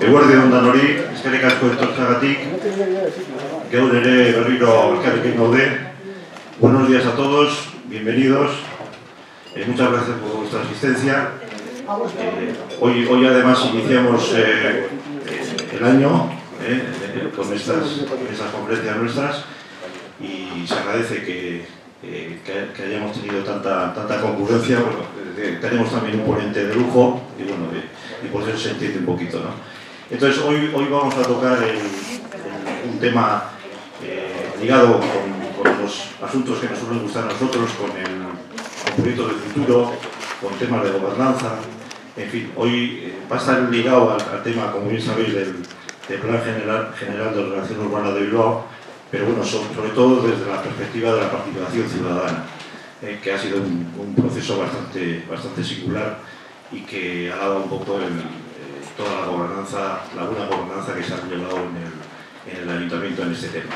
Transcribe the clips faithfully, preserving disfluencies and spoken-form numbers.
Eguerdion danori, eskerrik asko etortzeagatik, gaur ere berriro elkarrekin gaude. Buenos días a todos, bienvenidos, eh, muchas gracias por vuestra asistencia. Eh, hoy, hoy además iniciamos eh, el año eh, con estas, estas conferencias nuestras y se agradece que, eh, que, que hayamos tenido tanta, tanta concurrencia. Bueno, eh, tenemos también un ponente de lujo y, bueno, eh, y por eso se entiende un poquito, ¿no? Entonces hoy, hoy vamos a tocar el, el, un tema eh, ligado con, con los asuntos que nos suelen gustar a nosotros, con el con proyectos del futuro, con temas de gobernanza. En fin, hoy eh, va a estar ligado al, al tema, como bien sabéis, del, del Plan General, General de Ordenación Urbana de Bilbao, pero bueno, sobre, sobre todo desde la perspectiva de la participación ciudadana, eh, que ha sido un, un proceso bastante, bastante singular y que ha dado un poco el, eh, toda la gobernanza, la buena gobernanza que se ha llevado en el, en el ayuntamiento en este tema.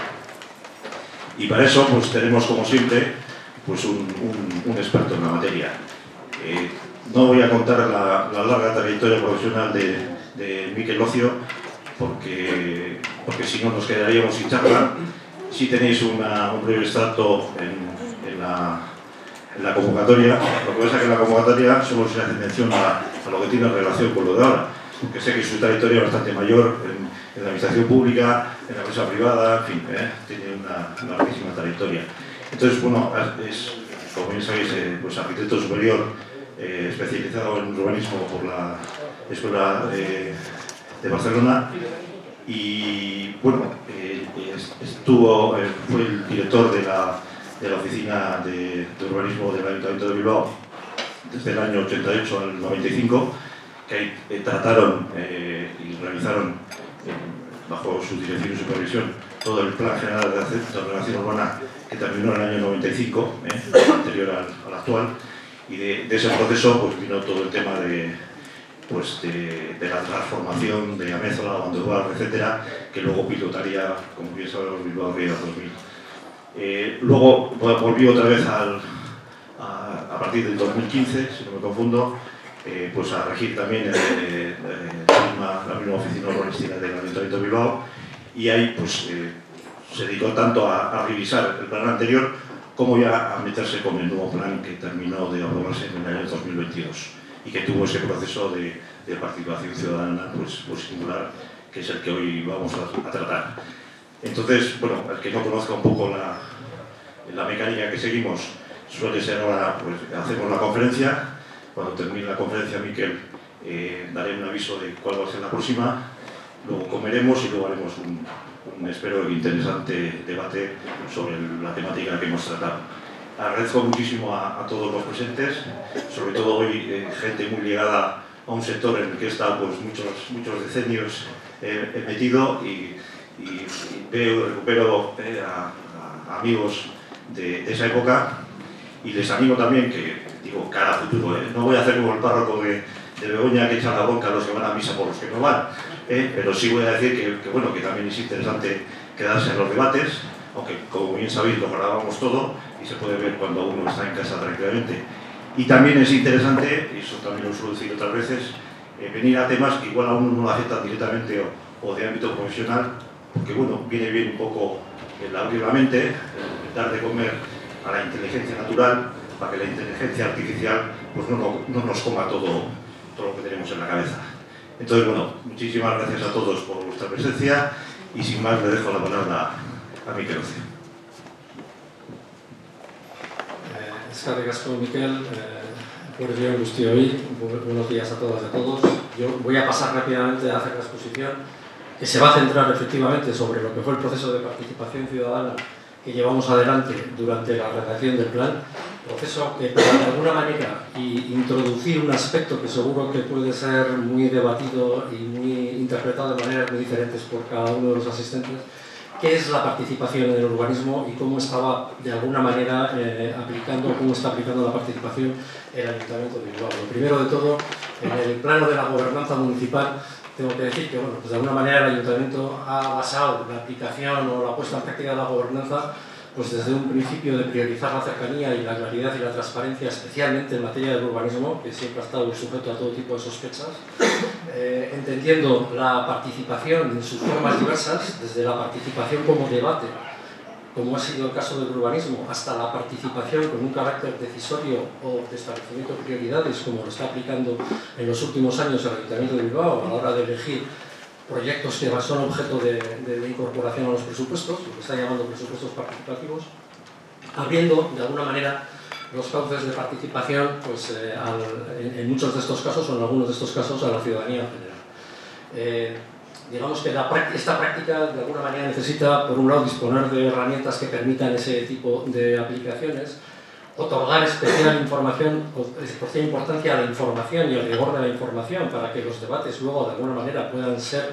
Y para eso pues tenemos, como siempre, pues un, un, un experto en la materia. Eh, no voy a contar la, la larga trayectoria profesional de, de Miquel Ocio, porque, porque si no nos quedaríamos sin charla. Si tenéis una, un breve extracto en, en, la, en la convocatoria. Lo que pasa es que en la convocatoria solo se hace mención a, a lo que tiene relación con lo de ahora, porque sé que su trayectoria es bastante mayor en, en la administración pública, en la empresa privada, en fin, ¿eh? Tiene una, una larguísima trayectoria. Entonces, bueno, es, como bien sabéis, eh, pues arquitecto superior, eh, especializado en urbanismo por la Escuela de, de Barcelona y, bueno, eh, estuvo, eh, fue el director de la, de la Oficina de, de Urbanismo del Ayuntamiento de Bilbao desde el año ochenta y ocho al noventa y cinco, que eh, trataron eh, y realizaron eh, bajo su dirección y supervisión todo el Plan General de Ordenación Urbana que terminó en el año noventa y cinco, eh, anterior al, al actual, y de, de ese proceso pues, vino todo el tema de, pues, de, de la transformación de Amézola, Bandeguar, etcétera, que luego pilotaría, como bien sabemos, Bilbao Ría dos mil. Eh, luego volvió otra vez al, a, a partir del dos mil quince, si no me confundo, eh, pues a regir también el, el, el misma, la misma oficina urbanística del Ayuntamiento de Bilbao, y ahí pues eh, se dedicó tanto a, a revisar el plan anterior como ya a meterse con el nuevo plan que terminó de aprobarse en el año dos mil veintidós y que tuvo ese proceso de, de participación ciudadana pues, pues singular, que es el que hoy vamos a, a tratar. Entonces, bueno, el que no conozca un poco la, la mecánica que seguimos, suele ser ahora, pues hacemos la conferencia. Cuando termine la conferencia, Miquel, eh, daré un aviso de cuál va a ser la próxima, luego comeremos y luego haremos un, un espero interesante debate sobre la temática que hemos tratado. Agradezco muchísimo a, a todos los presentes, sobre todo hoy eh, gente muy ligada a un sector en el que he estado pues, muchos, muchos decenios eh, he metido y, y, y veo, recupero eh, a, a amigos de, de esa época y les animo también que, digo, cara a futuro, eh, no voy a hacer como el párroco de, de Begoña que echan la bronca a los que van a misa por los que no van, eh, pero sí voy a decir que, que, bueno, que también es interesante quedarse en los debates, aunque como bien sabéis lo grabamos todo y se puede ver cuando uno está en casa tranquilamente. Y también es interesante, y eso también lo suelo decir otras veces, eh, venir a temas que igual a uno no lo afectan directamente o, o de ámbito profesional, porque bueno, viene bien un poco el abrir la mente, el dar de comer a la inteligencia natural, para que la inteligencia artificial pues no, no, no nos coma todo, todo lo que tenemos en la cabeza. Entonces, bueno, muchísimas gracias a todos por vuestra presencia y sin más le dejo la palabra a Miquel Ocio. Eskerrik asko, Miquel. Eguerdion guztioi, buenos días a todas y a todos. Yo voy a pasar rápidamente a hacer la exposición, que se va a centrar efectivamente sobre lo que fue el proceso de participación ciudadana que llevamos adelante durante la redacción del plan, proceso que para de alguna manera y introducir un aspecto que seguro que puede ser muy debatido y muy interpretado de maneras muy diferentes por cada uno de los asistentes, qué es la participación en el urbanismo y cómo estaba de alguna manera eh, aplicando, cómo está aplicando la participación el Ayuntamiento de Bilbao. Lo primero de todo, en el plano de la gobernanza municipal, tengo que decir que bueno, pues de alguna manera el Ayuntamiento ha basado la aplicación o la puesta en práctica de la gobernanza pues desde un principio de priorizar la cercanía y la claridad y la transparencia, especialmente en materia del urbanismo, que siempre ha estado sujeto a todo tipo de sospechas, eh, entendiendo la participación en sus formas diversas, desde la participación como debate, como ha sido el caso del urbanismo, hasta la participación con un carácter decisorio o de establecimiento de prioridades, como lo está aplicando en los últimos años el Ayuntamiento de Bilbao a la hora de elegir proyectos que son objeto de, de, de incorporación a los presupuestos, lo que está llamando presupuestos participativos, abriendo de alguna manera los cauces de participación pues, eh, al, en, en muchos de estos casos o en algunos de estos casos a la ciudadanía en general. Eh, digamos que la, esta práctica de alguna manera necesita, por un lado, disponer de herramientas que permitan ese tipo de aplicaciones, otorgar especial información, especial importancia a la información y al rigor de la información para que los debates luego de alguna manera puedan ser,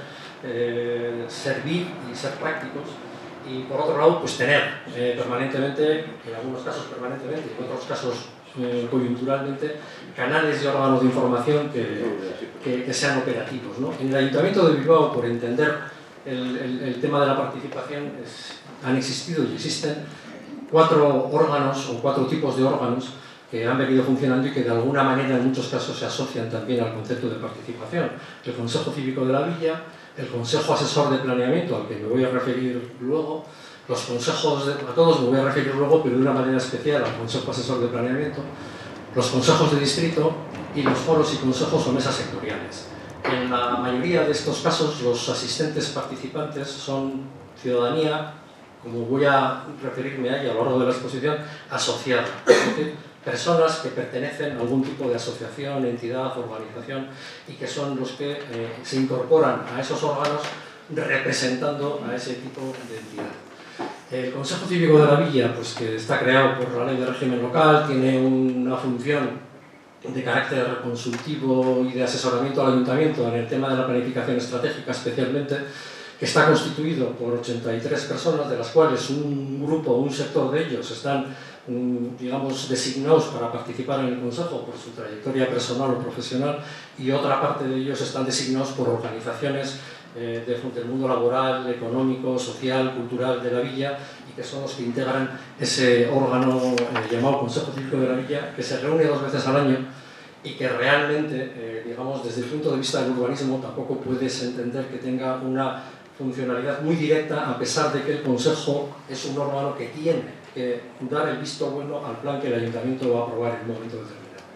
eh, servir y ser prácticos. Y por otro lado, pues tener eh, permanentemente, en algunos casos permanentemente, en otros casos eh, coyunturalmente, canales y órganos de información que, que, que sean operativos, ¿no? En el Ayuntamiento de Bilbao, por entender el, el, el tema de la participación, es, han existido y existen cuatro órganos o cuatro tipos de órganos que han venido funcionando y que de alguna manera en muchos casos se asocian también al concepto de participación. El Consejo Cívico de la Villa, el Consejo Asesor de Planeamiento, al que me voy a referir luego, los consejos, de, a todos me voy a referir luego, pero de una manera especial al Consejo Asesor de Planeamiento, los consejos de distrito y los foros y consejos o mesas sectoriales. En la mayoría de estos casos los asistentes participantes son ciudadanía, como voy a referirme a ella a lo largo de la exposición, asociada, es decir, personas que pertenecen a algún tipo de asociación, entidad, organización y que son los que eh, se incorporan a esos órganos representando a ese tipo de entidad. El Consejo Cívico de la Villa, pues, que está creado por la Ley de Régimen Local, tiene una función de carácter consultivo y de asesoramiento al Ayuntamiento en el tema de la planificación estratégica especialmente, que está constituido por ochenta y tres personas, de las cuales un grupo, un sector de ellos están, digamos, designados para participar en el Consejo por su trayectoria personal o profesional, y otra parte de ellos están designados por organizaciones eh, de, del mundo laboral, económico, social, cultural de la Villa, y que son los que integran ese órgano eh, llamado Consejo Cívico de la Villa, que se reúne dos veces al año y que realmente, eh, digamos, desde el punto de vista del urbanismo tampoco puedes entender que tenga una funcionalidad muy directa, a pesar de que el Consejo es un órgano que tiene que dar el visto bueno al plan que el Ayuntamiento va a aprobar en un momento determinado.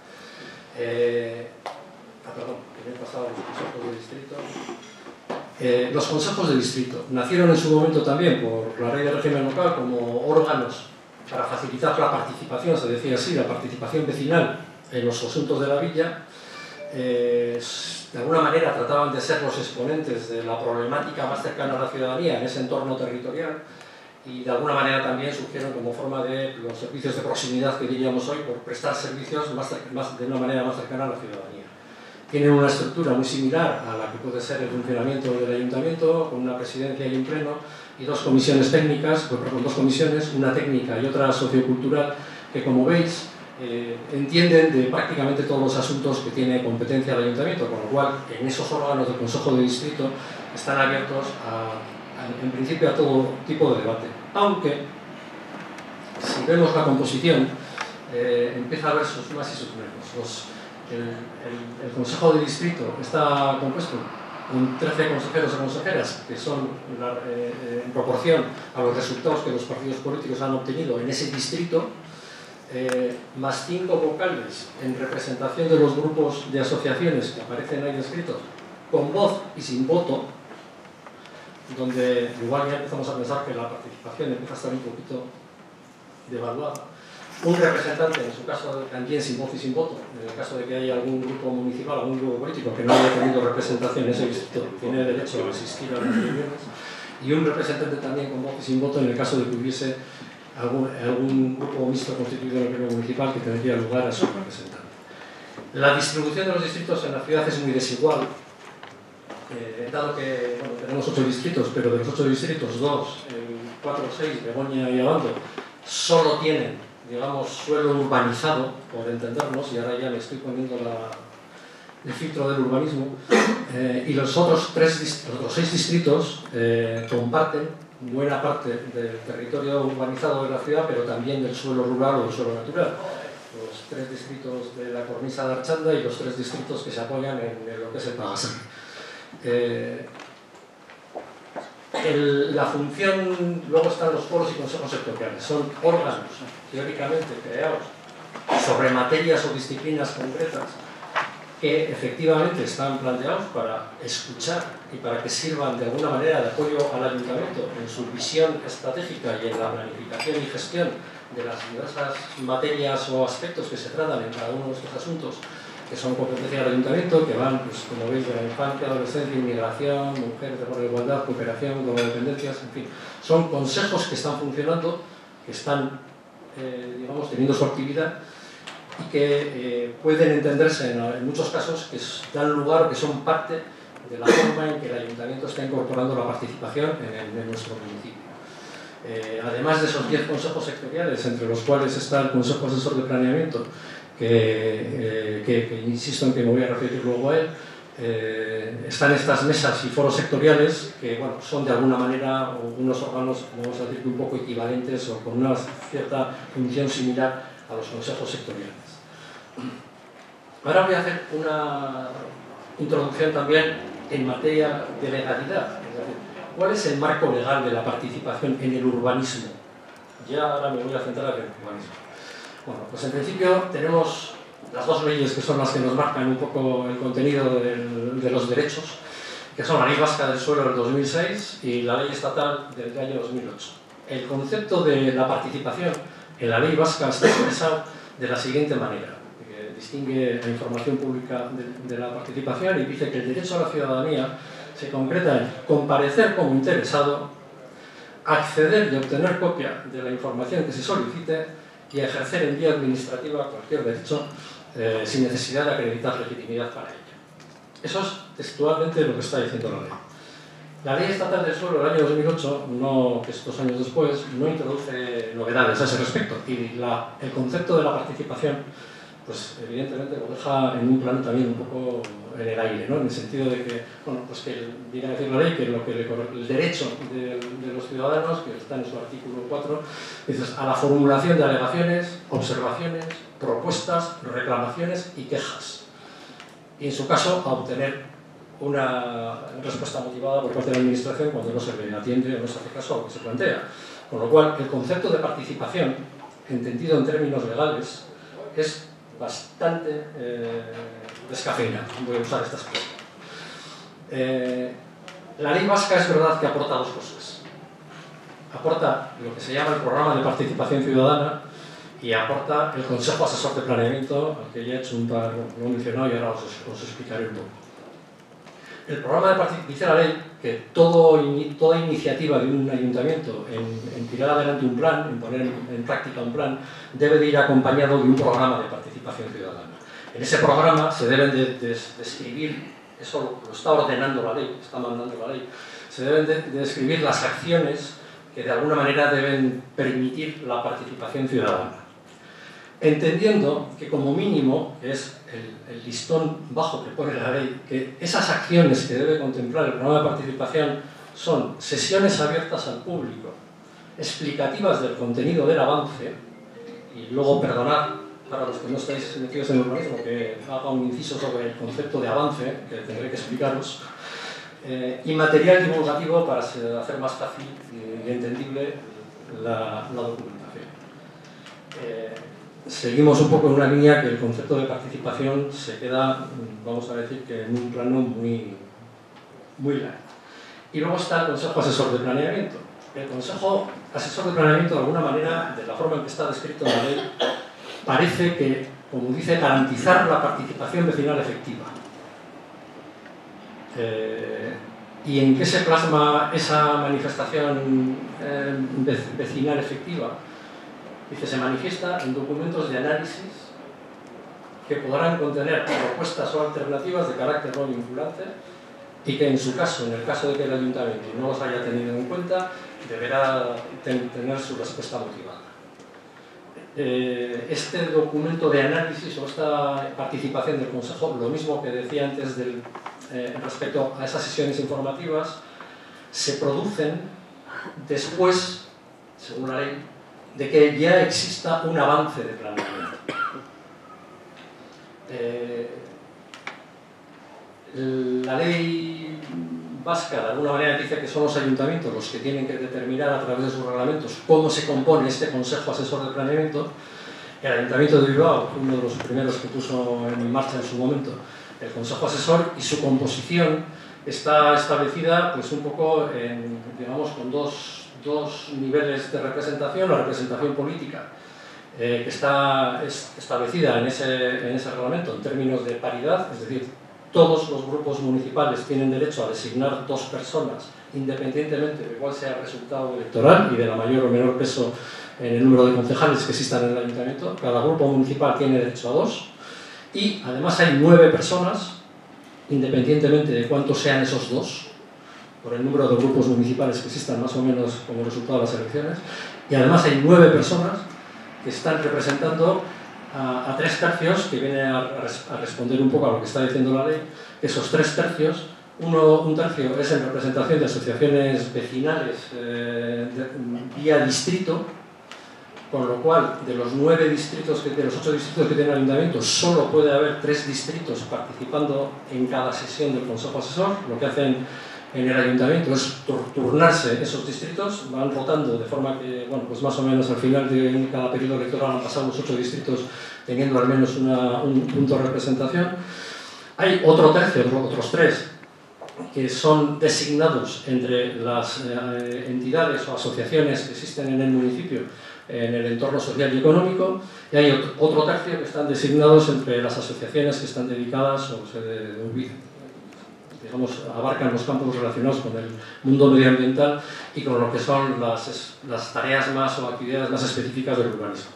Eh, ah, perdón, que me he pasado a los consejos de distrito. Eh, los consejos de distrito nacieron en su momento también por la Ley de Régimen Local como órganos para facilitar la participación, se decía así, la participación vecinal en los asuntos de la villa. Eh, de alguna manera trataban de ser los exponentes de la problemática más cercana a la ciudadanía en ese entorno territorial, y de alguna manera también surgieron como forma de los servicios de proximidad que diríamos hoy, por prestar servicios más, más, de una manera más cercana a la ciudadanía. Tienen una estructura muy similar a la que puede ser el funcionamiento del ayuntamiento, con una presidencia y un pleno, y dos comisiones técnicas, pues, perdón, dos comisiones, una técnica y otra sociocultural, que como veis eh, entienden de prácticamente todos los asuntos que tiene competencia el ayuntamiento, con lo cual en esos órganos del Consejo de Distrito están abiertos a, a, en principio a todo tipo de debate. Aunque, si vemos la composición, eh, empieza a haber sus más y sus menos. Los, el, el, el Consejo de Distrito está compuesto con trece consejeros o consejeras, que son la, eh, en proporción a los resultados que los partidos políticos han obtenido en ese distrito, eh, más cinco vocales en representación de los grupos de asociaciones que aparecen ahí descritos, con voz y sin voto, donde igual ya empezamos a pensar que la participación empieza a estar un poquito devaluada. Un representante, en su caso también sin voz y sin voto, en el caso de que haya algún grupo municipal, algún grupo político que no haya tenido representación en ese distrito, tiene derecho a asistir a las reuniones, y un representante también con voz y sin voto en el caso de que hubiese algún, algún grupo mixto constituido en el pleno municipal que tendría lugar a su representante. La distribución de los distritos en la ciudad es muy desigual, eh, dado que bueno, tenemos ocho distritos, pero de los ocho distritos, dos, el cuatro o seis, Begoña y Abando, solo tienen, digamos, suelo urbanizado, por entendernos, y ahora ya me estoy poniendo la, el filtro del urbanismo, eh, y los otros tres, los seis distritos eh, comparten buena parte del territorio urbanizado de la ciudad, pero también del suelo rural o del suelo natural. los tres distritos de la cornisa de Archanda y los tres distritos que se apoyan en, en lo que es el Pagasar. Eh, el, la función, luego están los foros y consejos sectoriales, son órganos teóricamente creados sobre materias o disciplinas concretas que efectivamente están planteados para escuchar y para que sirvan de alguna manera de apoyo al ayuntamiento en su visión estratégica y en la planificación y gestión de las diversas materias o aspectos que se tratan en cada uno de estos asuntos que son competencia del ayuntamiento, que van, pues, como veis, de la infancia, adolescencia, inmigración, mujeres por la igualdad, cooperación, dependencias, en fin. Son consejos que están funcionando, que están, eh, digamos, teniendo su actividad y que eh, pueden entenderse en, en muchos casos que dan lugar, que son parte de la forma en que el ayuntamiento está incorporando la participación en, en nuestro municipio. Eh, además de esos diez consejos sectoriales, entre los cuales está el Consejo Asesor de Planeamiento, que, eh, que, que insisto en que me voy a referir luego a él, eh, están estas mesas y foros sectoriales que, bueno, son de alguna manera unos órganos, vamos a decir, un poco equivalentes o con una cierta función similar a los consejos sectoriales. Ahora voy a hacer una introducción también en materia de legalidad, es decir, ¿cuál es el marco legal de la participación en el urbanismo? Ya ahora me voy a centrar en el urbanismo. Bueno, pues en principio tenemos las dos leyes que son las que nos marcan un poco el contenido del, de los derechos, que son la Ley Vasca del Suelo del dos mil seis y la Ley Estatal del año dos mil ocho. El concepto de la participación en la Ley Vasca está expresado de la siguiente manera, que distingue la información pública de, de la participación y dice que el derecho a la ciudadanía se concreta en comparecer como interesado, acceder y obtener copia de la información que se solicite y ejercer en vía administrativa cualquier derecho eh, sin necesidad de acreditar legitimidad para ello. Eso es textualmente lo que está diciendo la ley. La Ley Estatal del Suelo del año dos mil ocho, no, que es dos años después, no introduce novedades a ese respecto y la, el concepto de la participación, pues evidentemente lo deja en un plano también un poco en el aire, ¿no? En el sentido de que, bueno, pues que viene a decir la ley que, lo que le, el derecho de, de los ciudadanos, que está en su artículo cuatro, dices, a la formulación de alegaciones, observaciones, propuestas, reclamaciones y quejas. Y en su caso, a obtener una respuesta motivada por parte de la Administración cuando no se le atiende o no se hace caso a lo que se plantea. Con lo cual, el concepto de participación, entendido en términos legales, es bastante eh, descafeinado. Voy a usar esta expresión. Eh, la ley vasca es verdad que aporta dos cosas. Aporta lo que se llama el programa de participación ciudadana y aporta el Consejo Asesor de Planeamiento, al que ya he hecho un par, lo he mencionado y ahora os, os explicaré un poco. El programa de participación dice la ley que todo, toda iniciativa de un ayuntamiento en, en tirar adelante un plan, en poner en, en práctica un plan, debe de ir acompañado de un programa de participación ciudadana. En ese programa se deben de, de, de describir, eso lo, lo está ordenando la ley, está mandando la ley, se deben de, de describir las acciones que de alguna manera deben permitir la participación ciudadana. Entendiendo que como mínimo, que es el, el listón bajo que pone la ley, que esas acciones que debe contemplar el programa de participación son sesiones abiertas al público, explicativas del contenido del avance, y luego perdonad para los que no estáis metidos en el urbanismo que haga un inciso sobre el concepto de avance, que tendré que explicaros, eh, y material divulgativo para hacer más fácil y entendible la, la documentación. Eh, Seguimos un poco en una línea que el concepto de participación se queda, vamos a decir, que en un plano muy, muy largo. Y luego está el Consejo Asesor de Planeamiento. El Consejo Asesor de Planeamiento, de alguna manera, de la forma en que está descrito en la ley, parece que, como dice, garantizar la participación vecinal efectiva. Eh, ¿Y en qué se plasma esa manifestación eh, vecinal efectiva? Dice, se manifiesta en documentos de análisis que podrán contener propuestas o alternativas de carácter no vinculante y que en su caso, en el caso de que el ayuntamiento no los haya tenido en cuenta, deberá ten, tener su respuesta motivada. Eh, este documento de análisis o esta participación del Consejo, lo mismo que decía antes del, eh, respecto a esas sesiones informativas, se producen después, según la ley, de que ya exista un avance de planeamiento. eh, la ley vasca de alguna manera dice que son los ayuntamientos los que tienen que determinar a través de sus reglamentos cómo se compone este Consejo Asesor de Planeamiento. El Ayuntamiento de Bilbao fue uno de los primeros que puso en marcha en su momento el Consejo Asesor, y su composición está establecida pues un poco en, digamos, con dos, dos niveles de representación. La representación política, eh, que está es, establecida en ese, en ese reglamento en términos de paridad, es decir, todos los grupos municipales tienen derecho a designar dos personas independientemente de cuál sea el resultado electoral y de la mayor o menor peso en el número de concejales que existan en el ayuntamiento. Cada grupo municipal tiene derecho a dos, y además hay nueve personas, independientemente de cuántos sean esos dos, por el número de grupos municipales que existan más o menos como resultado de las elecciones, y además hay nueve personas que están representando a, a tres tercios, que viene a, a responder un poco a lo que está diciendo la ley. Esos tres tercios, uno, un tercio es en representación de asociaciones vecinales eh, de, vía distrito, con lo cual, de los nueve distritos, que, de los ocho distritos que tiene el ayuntamiento, solo puede haber tres distritos participando en cada sesión del Consejo Asesor. Lo que hacen en el ayuntamiento es turnarse esos distritos, van rotando de forma que, bueno, pues más o menos al final de cada periodo electoral han pasado los ocho distritos teniendo al menos una, un punto de representación. Hay otro tercio, otros tres, que son designados entre las eh, entidades o asociaciones que existen en el municipio en el entorno social y económico, y hay otro, otro tercio que están designados entre las asociaciones que están dedicadas o se de, de, digamos, abarcan los campos relacionados con el mundo medioambiental y con lo que son las, las tareas más o actividades más específicas del urbanismo.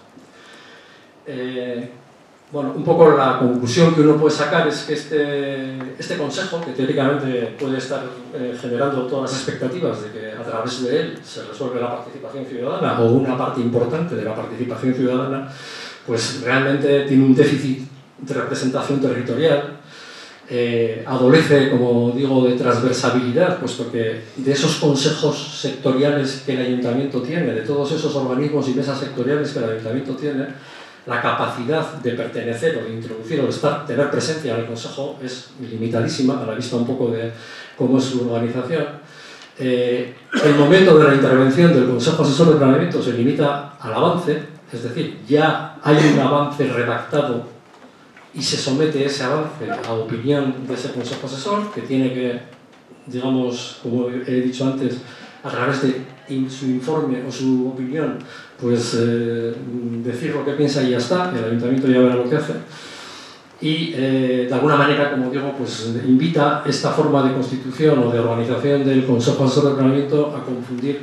Eh, bueno, un poco la conclusión que uno puede sacar es que este, este consejo, que teóricamente puede estar eh, generando todas las expectativas de que a través de él se resuelve la participación ciudadana o una parte importante de la participación ciudadana, pues realmente tiene un déficit de representación territorial. Eh, adolece, como digo, de transversabilidad, puesto que de esos consejos sectoriales que el ayuntamiento tiene, de todos esos organismos y mesas sectoriales que el ayuntamiento tiene, la capacidad de pertenecer o de introducir o de estar, tener presencia en el consejo es limitadísima, a la vista un poco de cómo es su organización. Eh, el momento de la intervención del Consejo Asesor de Planeamiento se limita al avance, es decir, ya hay un avance redactado y se somete ese avance a opinión de ese Consejo Asesor, que tiene que, digamos, como he dicho antes, a través de su informe o su opinión, pues eh, decir lo que piensa y ya está. El ayuntamiento ya verá lo que hace. Y eh, de alguna manera, como digo, pues invita esta forma de constitución o de organización del Consejo Asesor de Planeamiento a confundir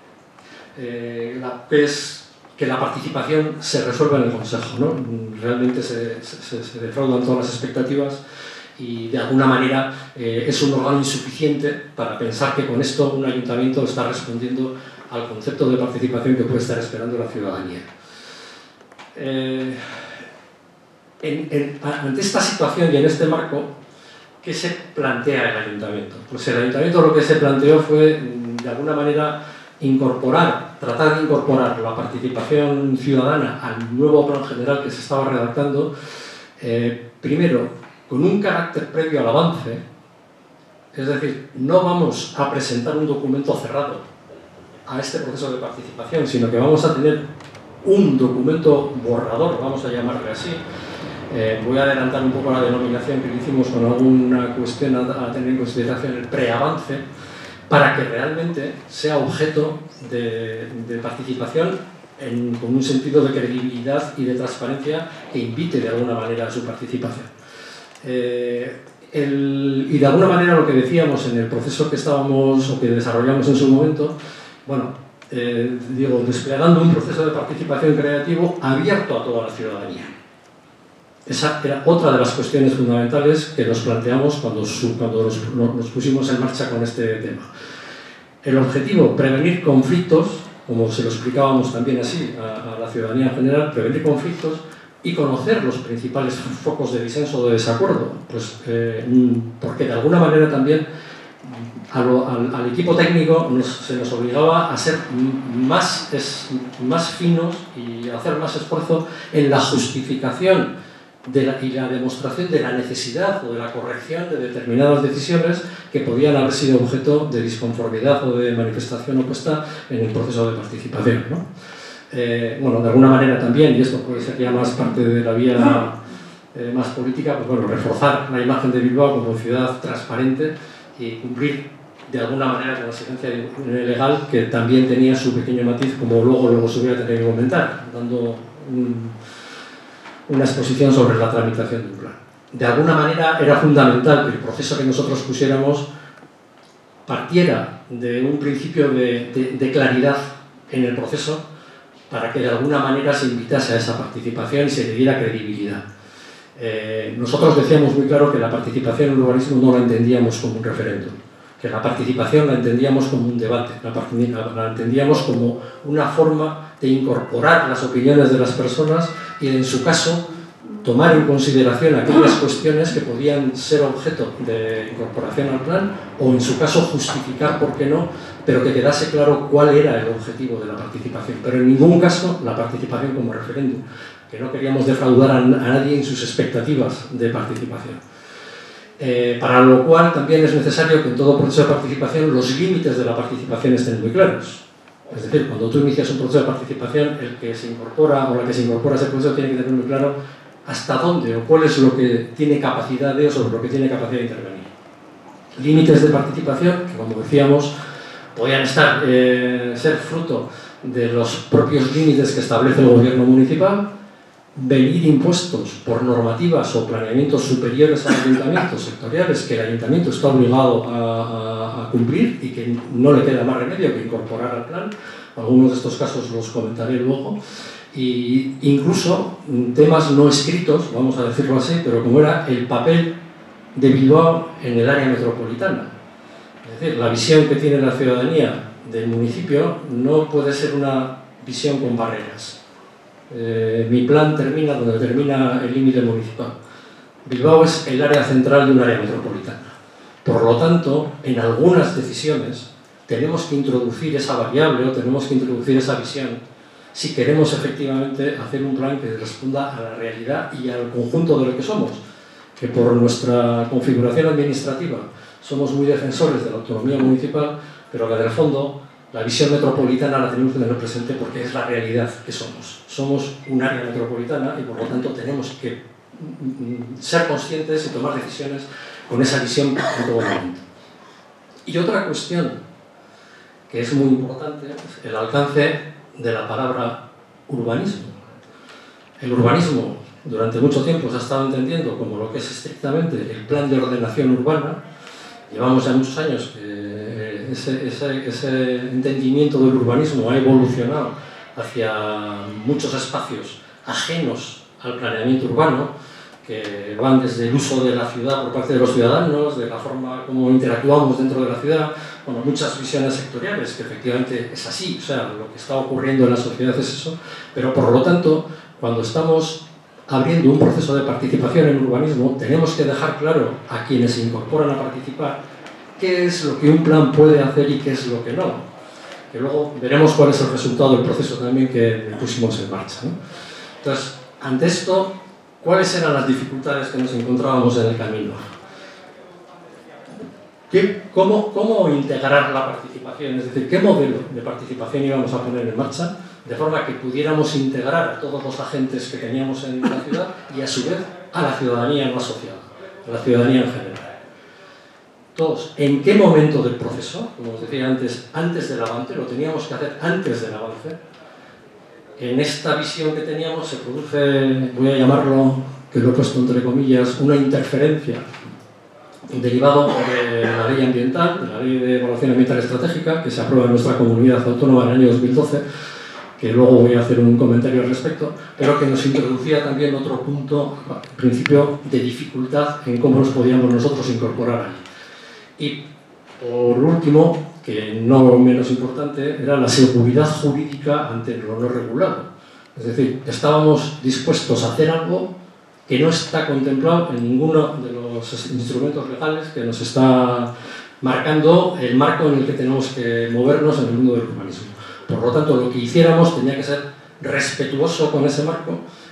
eh, la, que es que la participación se resuelva en el Consejo, ¿no? Realmente se, se, se defraudan todas las expectativas y de alguna manera eh, es un órgano insuficiente para pensar que con esto un ayuntamiento está respondiendo al concepto de participación que puede estar esperando la ciudadanía. Eh, en, en, ante esta situación y en este marco, ¿qué se plantea el ayuntamiento? Pues el ayuntamiento lo que se planteó fue, de alguna manera, incorporar, tratar de incorporar la participación ciudadana al nuevo plan general que se estaba redactando, eh, primero, con un carácter previo al avance, es decir, no vamos a presentar un documento cerrado a este proceso de participación, sino que vamos a tener un documento borrador, vamos a llamarle así. Eh, voy a adelantar un poco la denominación que hicimos con alguna cuestión a, a tener en consideración, el preavance, para que realmente sea objeto de, de participación en, con un sentido de credibilidad y de transparencia que invite de alguna manera a su participación. Eh, el, y de alguna manera lo que decíamos en el proceso que estábamos o que desarrollamos en su momento, bueno, eh, digo, desplegando un proceso de participación creativo abierto a toda la ciudadanía. Esa era otra de las cuestiones fundamentales que nos planteamos cuando, su, cuando nos, nos pusimos en marcha con este tema. El objetivo, prevenir conflictos, como se lo explicábamos también así a, a la ciudadanía en general, prevenir conflictos y conocer los principales focos de disenso o de desacuerdo, pues, eh, porque de alguna manera también a lo, al, al equipo técnico nos, se nos obligaba a ser más, es, más finos y a hacer más esfuerzo en la justificación de la, y la demostración de la necesidad o de la corrección de determinadas decisiones que podían haber sido objeto de disconformidad o de manifestación opuesta en el proceso de participación, ¿no? Eh, bueno, de alguna manera también, y esto puede ser ya más parte de la vía eh, más política, pues bueno, reforzar la imagen de Bilbao como ciudad transparente y cumplir de alguna manera con la exigencia legal que también tenía su pequeño matiz, como luego, luego se hubiera tenido que comentar, dando un, una exposición sobre la tramitación del plan. De alguna manera era fundamental que el proceso que nosotros pusiéramos partiera de un principio de, de, de claridad en el proceso para que de alguna manera se invitase a esa participación y se le diera credibilidad. Eh, nosotros decíamos muy claro que la participación en el urbanismo no la entendíamos como un referéndum, que la participación la entendíamos como un debate, la, la entendíamos como una forma de incorporar las opiniones de las personas y, en su caso, tomar en consideración aquellas cuestiones que podían ser objeto de incorporación al plan o, en su caso, justificar por qué no, pero que quedase claro cuál era el objetivo de la participación. Pero en ningún caso la participación como referéndum, que no queríamos defraudar a nadie en sus expectativas de participación. Eh, para lo cual también es necesario que en todo proceso de participación los límites de la participación estén muy claros. Es decir, cuando tú inicias un proceso de participación, el que se incorpora o la que se incorpora a ese proceso tiene que tener muy claro hasta dónde o cuál es lo que tiene capacidad de o sobre lo que tiene capacidad de intervenir. Límites de participación que, como decíamos, podían estar, eh, ser fruto de los propios límites que establece el gobierno municipal, venir impuestos por normativas o planeamientos superiores a ayuntamientos sectoriales que el ayuntamiento está obligado a, a, a cumplir y que no le queda más remedio que incorporar al plan. Algunos de estos casos los comentaré luego. Y incluso temas no escritos, vamos a decirlo así, pero como era el papel de Bilbao en el área metropolitana. Es decir, la visión que tiene la ciudadanía del municipio no puede ser una visión con barreras. Eh, mi plan termina donde termina el límite municipal. Bilbao es el área central de un área metropolitana. Por lo tanto, en algunas decisiones tenemos que introducir esa variable o tenemos que introducir esa visión si queremos efectivamente hacer un plan que responda a la realidad y al conjunto de lo que somos, que por nuestra configuración administrativa somos muy defensores de la autonomía municipal, pero que en el fondo la visión metropolitana la tenemos que tener presente porque es la realidad que somos. Somos un área metropolitana y por lo tanto tenemos que ser conscientes y tomar decisiones con esa visión en todo momento. Y otra cuestión que es muy importante es el alcance de la palabra urbanismo. El urbanismo durante mucho tiempo se ha estado entendiendo como lo que es estrictamente el plan de ordenación urbana. Llevamos ya muchos años que ese, ese, ese entendimiento del urbanismo ha evolucionado hacia muchos espacios ajenos al planeamiento urbano, que van desde el uso de la ciudad por parte de los ciudadanos, de la forma como interactuamos dentro de la ciudad, bueno, muchas visiones sectoriales, que efectivamente es así, o sea, lo que está ocurriendo en la sociedad es eso, pero por lo tanto, cuando estamos abriendo un proceso de participación en urbanismo, tenemos que dejar claro a quienes se incorporan a participar qué es lo que un plan puede hacer y qué es lo que no. Que luego veremos cuál es el resultado del proceso también que pusimos en marcha, ¿no? Entonces, ante esto, ¿cuáles eran las dificultades que nos encontrábamos en el camino? ¿Qué, cómo, ¿Cómo integrar la participación? Es decir, ¿qué modelo de participación íbamos a poner en marcha de forma que pudiéramos integrar a todos los agentes que teníamos en la ciudad y a su vez a la ciudadanía no asociada, a la ciudadanía en general? Dos, ¿en qué momento del proceso? Como os decía antes, antes del avance, lo teníamos que hacer antes del avance. En esta visión que teníamos se produce, voy a llamarlo, que lo he puesto entre comillas, una interferencia derivado de la ley ambiental, de la ley de evaluación ambiental estratégica, que se aprueba en nuestra comunidad autónoma en el año dos mil doce, que luego voy a hacer un comentario al respecto, pero que nos introducía también otro punto, principio de dificultad en cómo nos podíamos nosotros incorporar ahí. Y por último, que no menos importante, era la seguridad jurídica ante lo no regulado. Es decir, estábamos dispuestos a hacer algo que no está contemplado en ninguno de los instrumentos legales que nos está marcando el marco en el que tenemos que movernos en el mundo del urbanismo. Por lo tanto, lo que hiciéramos tenía que ser respetuoso con ese marco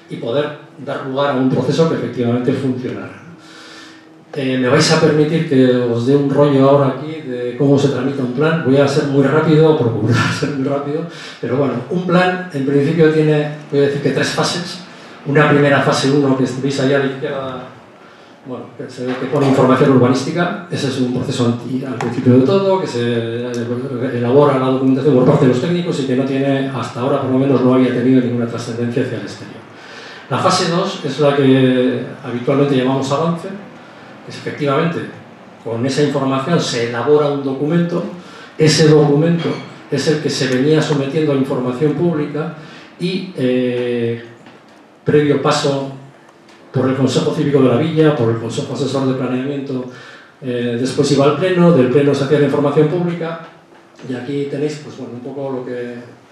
y poder dar lugar a un proceso que efectivamente funcionara. Eh, me vais a permitir que os dé un rollo ahora aquí de cómo se tramita un plan. Voy a ser muy rápido, procurar ser muy rápido, pero bueno, un plan en principio tiene, voy a decir que tres fases. Una primera fase uno que veis allá a la izquierda, bueno, que, se, que pone información urbanística. Ese es un proceso anti, al principio de todo, que se elabora la documentación por parte de los técnicos y que no tiene, hasta ahora por lo menos no había tenido ninguna trascendencia hacia el exterior. La fase dos es la que habitualmente llamamos avance. Es efectivamente, con esa información se elabora un documento, ese documento es el que se venía sometiendo a información pública y eh, previo paso por el Consejo Cívico de la Villa, por el Consejo Asesor de Planeamiento, eh, después iba al Pleno, del Pleno se hacía la información pública y aquí tenéis pues, bueno, un poco lo que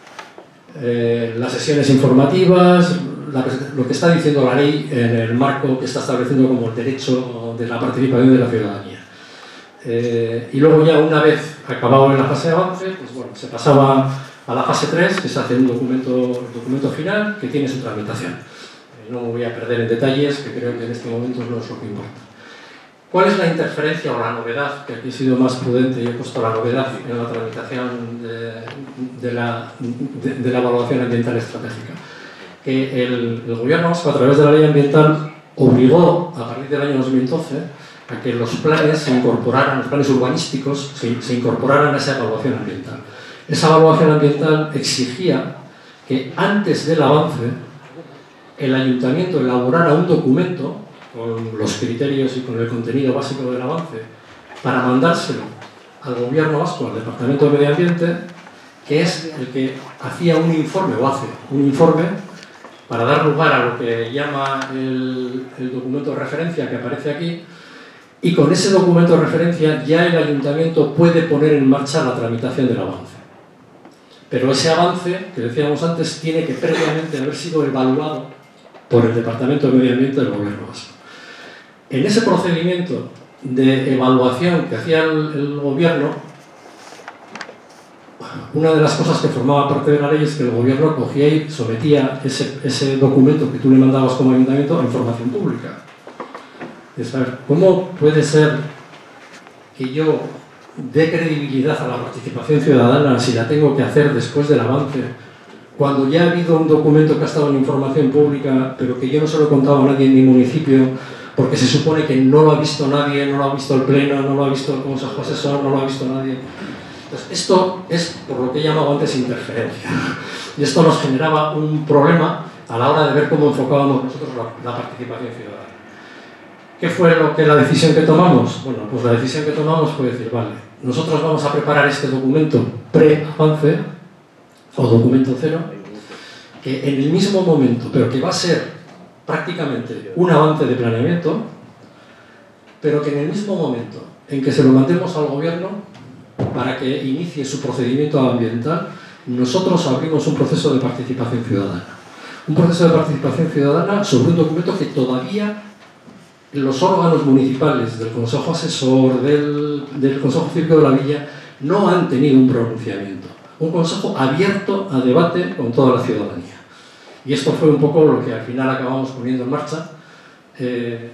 eh, las sesiones informativas, la, lo que está diciendo la ley en el marco que está estableciendo como el derecho de la participación de la ciudadanía. Eh, y luego ya una vez acabado en la fase de avance, pues bueno, se pasaba a la fase tres, que se hace un documento, documento final que tiene su tramitación. Eh, no me voy a perder en detalles, que creo que en este momento no es lo que importa. ¿Cuál es la interferencia o la novedad? Que aquí he sido más prudente y he puesto la novedad en la tramitación de, de, la, de, de la evaluación ambiental estratégica. Que el, el Gobierno vasco, a través de la ley ambiental, obligó, a partir del año dos mil doce, a que los planes se incorporaran, los planes urbanísticos, se, se incorporaran a esa evaluación ambiental. Esa evaluación ambiental exigía que antes del avance el Ayuntamiento elaborara un documento con los criterios y con el contenido básico del avance para mandárselo al Gobierno vasco, al Departamento de Medio Ambiente, que es el que hacía un informe o hace un informe para dar lugar a lo que llama el, el documento de referencia que aparece aquí, y con ese documento de referencia ya el Ayuntamiento puede poner en marcha la tramitación del avance. Pero ese avance, que decíamos antes, tiene que previamente haber sido evaluado por el Departamento de Medio Ambiente del Gobierno vasco. En ese procedimiento de evaluación que hacía el, el Gobierno, una de las cosas que formaba parte de la ley es que el Gobierno cogía y sometía ese, ese documento que tú le mandabas como Ayuntamiento a información pública. Es saber, ¿cómo puede ser que yo dé credibilidad a la participación ciudadana si la tengo que hacer después del avance, cuando ya ha habido un documento que ha estado en información pública, pero que yo no se lo he contado a nadie en mi municipio, porque se supone que no lo ha visto nadie, no lo ha visto el Pleno, no lo ha visto el Consejo Asesor, no lo ha visto nadie? Entonces, esto es por lo que he llamado antes interferencia. Y esto nos generaba un problema a la hora de ver cómo enfocábamos nosotros la, la participación ciudadana. ¿Qué fue lo que la decisión que tomamos? Bueno, pues la decisión que tomamos fue decir, vale, nosotros vamos a preparar este documento pre-avance, o documento cero, que en el mismo momento, pero que va a ser prácticamente un avance de planeamiento, pero que en el mismo momento en que se lo mandemos al Gobierno para que inicie su procedimiento ambiental, nosotros abrimos un proceso de participación ciudadana. Un proceso de participación ciudadana sobre un documento que todavía los órganos municipales del Consejo Asesor, del, del Consejo Cívico de la Villa, no han tenido un pronunciamiento. Un consejo abierto a debate con toda la ciudadanía. Y esto fue un poco lo que al final acabamos poniendo en marcha. Eh,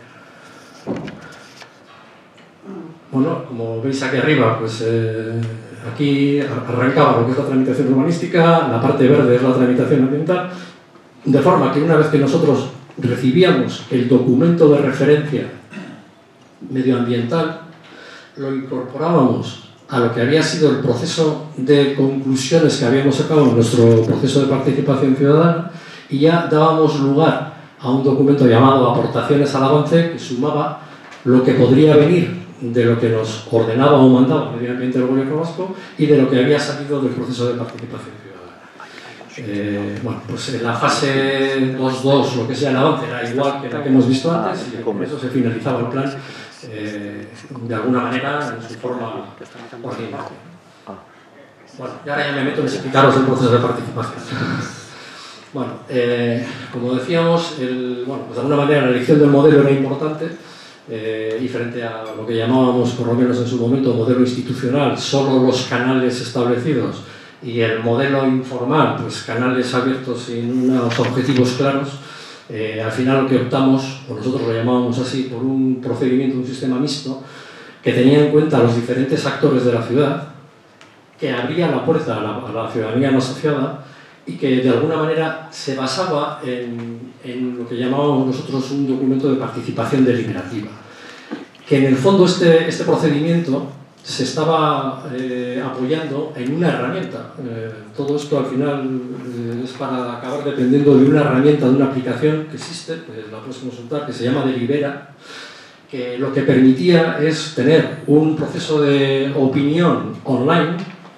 bueno, como veis aquí arriba, pues eh, aquí arrancaba lo que es la tramitación urbanística, la parte verde es la tramitación ambiental, de forma que una vez que nosotros recibíamos el documento de referencia medioambiental, lo incorporábamos a lo que había sido el proceso de conclusiones que habíamos sacado en nuestro proceso de participación ciudadana, y ya dábamos lugar a un documento llamado Aportaciones al Avance, que sumaba lo que podría venir de lo que nos ordenaba o mandaba Medio Ambiente del Gobierno vasco y de lo que había salido del proceso de participación ciudadana. Eh, bueno, pues en la fase dos punto dos, lo que sea el avance, era igual que la que hemos visto antes, y con eso se finalizaba el plan eh, de alguna manera en su forma ordinaria. Bueno, y ahora ya me meto en explicaros el proceso de participación. Bueno, eh, como decíamos, el, bueno, pues de alguna manera la elección del modelo era importante, eh, y frente a lo que llamábamos, por lo menos en su momento, modelo institucional, solo los canales establecidos, y el modelo informal, pues canales abiertos sin unos objetivos claros, Eh, al final lo que optamos, o nosotros lo llamábamos así, por un procedimiento, un sistema mixto, que tenía en cuenta a los diferentes actores de la ciudad, que abría la puerta a la, a la ciudadanía no asociada y que de alguna manera se basaba en, en lo que llamábamos nosotros un documento de participación deliberativa. Que en el fondo este, este procedimiento se estaba eh, apoyando en una herramienta. Eh, todo esto al final eh, es para acabar dependiendo de una herramienta, de una aplicación que existe, que la puedes consultar, que se llama Delibera, que lo que permitía es tener un proceso de opinión online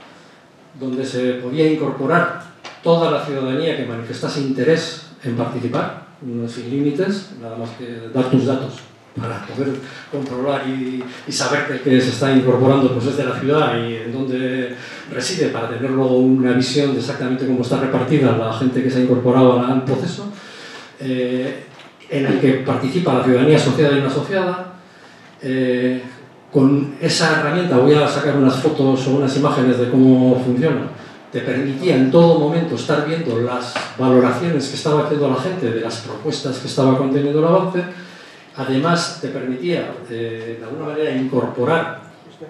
donde se podía incorporar toda la ciudadanía que manifestase interés en participar, sin límites, nada más que dar tus datos para poder controlar y, y saber que el que se está incorporando pues es de la ciudad y en dónde reside, para tener luego una visión de exactamente cómo está repartida la gente que se ha incorporado al proceso, eh, en el que participa la ciudadanía asociada y no asociada. Eh, con esa herramienta, voy a sacar unas fotos o unas imágenes de cómo funciona, te permitía en todo momento estar viendo las valoraciones que estaba haciendo la gente de las propuestas que estaba conteniendo el avance. Además, te permitía, eh, de alguna manera, incorporar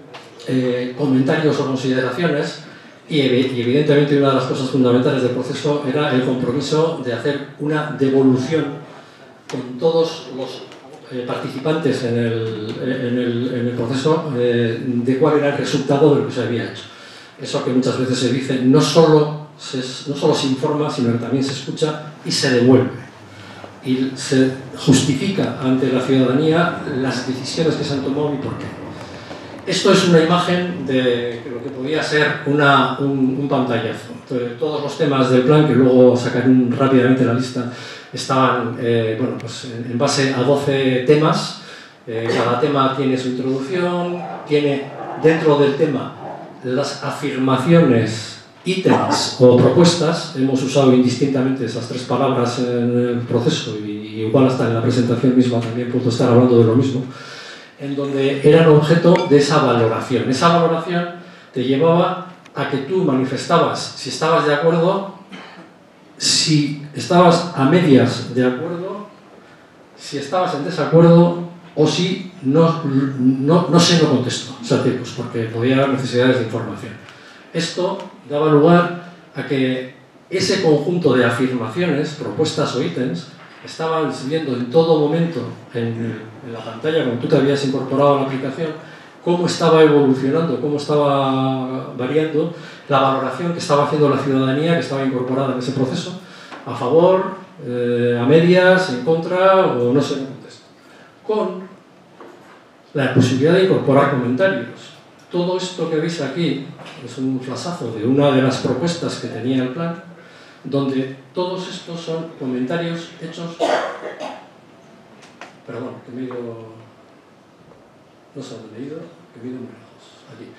eh, comentarios o consideraciones y, y, evidentemente, una de las cosas fundamentales del proceso era el compromiso de hacer una devolución con todos los eh, participantes en el, en el, en el proceso eh, de cuál era el resultado de lo que se había hecho. Eso que muchas veces se dice, no solo se, no solo se informa, sino que también se escucha y se devuelve. Y se justifica ante la ciudadanía las decisiones que se han tomado y por qué. Esto es una imagen de lo que podía ser una, un, un pantallazo. Entonces, todos los temas del plan, que luego sacaré rápidamente la lista, estaban eh, bueno, pues en base a doce temas. Eh, cada tema tiene su introducción, tiene dentro del tema las afirmaciones, ítems o propuestas. Hemos usado indistintamente esas tres palabras en el proceso y igual hasta en la presentación misma también puedo estar hablando de lo mismo, en donde eran objeto de esa valoración. Esa valoración te llevaba a que tú manifestabas si estabas de acuerdo, si estabas a medias de acuerdo, si estabas en desacuerdo o si no, no, no sé, no contesto. O sea, pues porque podía haber necesidades de información. Esto daba lugar a que ese conjunto de afirmaciones, propuestas o ítems, estaban viendo en todo momento en, en la pantalla, cuando tú te habías incorporado a la aplicación, cómo estaba evolucionando, cómo estaba variando la valoración que estaba haciendo la ciudadanía que estaba incorporada en ese proceso, a favor, eh, a medias, en contra o no sé, no contesto. Con la posibilidad de incorporar comentarios. Todo esto que veis aquí es un flashazo de una de las propuestas que tenía el plan, donde todos estos son comentarios hechos... Perdón, que me he ido... No sé dónde me he ido, que me he ido muy lejos.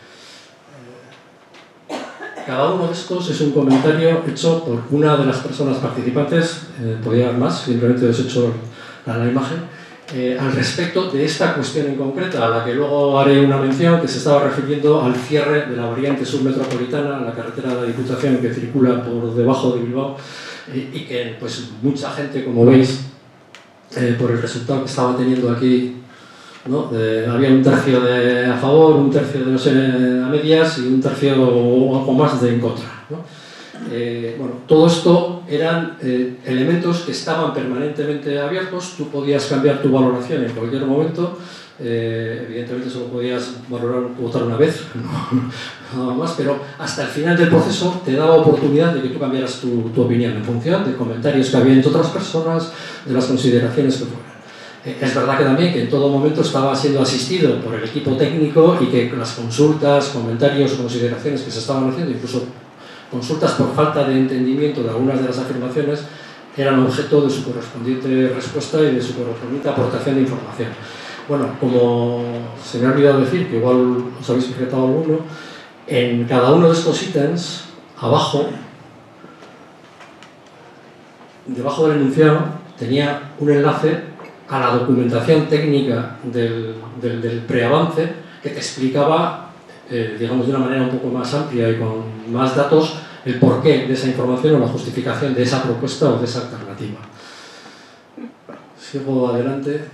Aquí. Cada uno de estos es un comentario hecho por una de las personas participantes, eh, podría haber más, simplemente os he hecho la, la imagen, Eh, al respecto de esta cuestión en concreta, a la que luego haré una mención, que se estaba refiriendo al cierre de la variante submetropolitana, la carretera de la Diputación que circula por debajo de Bilbao, eh, y que pues mucha gente, como veis, eh, por el resultado que estaba teniendo aquí, ¿no? Eh, había un tercio de a favor, un tercio de no sé, a medias y un tercio o algo más de en contra, ¿no? Eh, bueno, todo esto eran eh, elementos que estaban permanentemente abiertos. Tú podías cambiar tu valoración en cualquier momento. Eh, evidentemente solo podías valorar, votar una vez, no, nada más, pero hasta el final del proceso te daba oportunidad de que tú cambiaras tu, tu opinión en función de comentarios que había entre otras personas, de las consideraciones que fueran. Eh, es verdad que también que en todo momento estaba siendo asistido por el equipo técnico y que las consultas, comentarios o consideraciones que se estaban haciendo, incluso consultas por falta de entendimiento de algunas de las afirmaciones, eran objeto de su correspondiente respuesta y de su correspondiente aportación de información. Bueno, como se me ha olvidado decir, que igual os habéis fijado alguno, en cada uno de estos ítems, abajo, debajo del enunciado, tenía un enlace a la documentación técnica del, del, del preavance que te explicaba, eh, digamos, de una manera un poco más amplia y con más datos, el porqué de esa información o la justificación de esa propuesta o de esa alternativa. sigo adelante.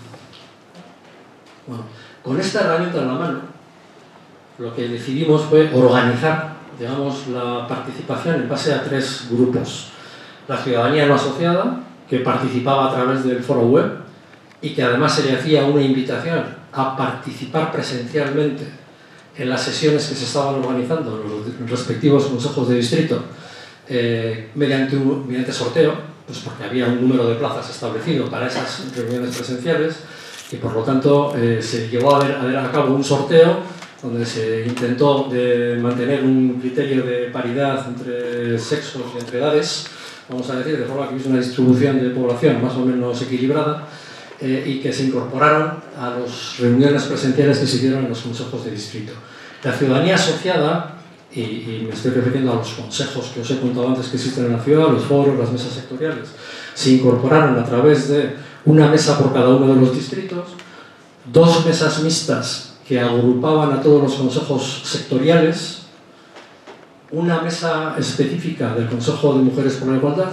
Bueno, con esta herramienta en la mano, lo que decidimos fue organizar, digamos, la participación en base a tres grupos. La ciudadanía no asociada, que participaba a través del foro web y que además se le hacía una invitación a participar presencialmente en las sesiones que se estaban organizando en los respectivos consejos de distrito eh, mediante, un, mediante sorteo, pues porque había un número de plazas establecido para esas reuniones presenciales y por lo tanto eh, se llevó a, ver, a ver a cabo un sorteo donde se intentó de mantener un criterio de paridad entre sexos y entre edades, vamos a decir, de forma que hubiese una distribución de población más o menos equilibrada eh, y que se incorporaron a las reuniones presenciales que se hicieron en los consejos de distrito. La ciudadanía asociada, y, y me estoy refiriendo a los consejos que os he contado antes que existen en la ciudad, los foros, las mesas sectoriales, se incorporaron a través de una mesa por cada uno de los distritos, dos mesas mixtas que agrupaban a todos los consejos sectoriales, una mesa específica del Consejo de Mujeres por la Igualdad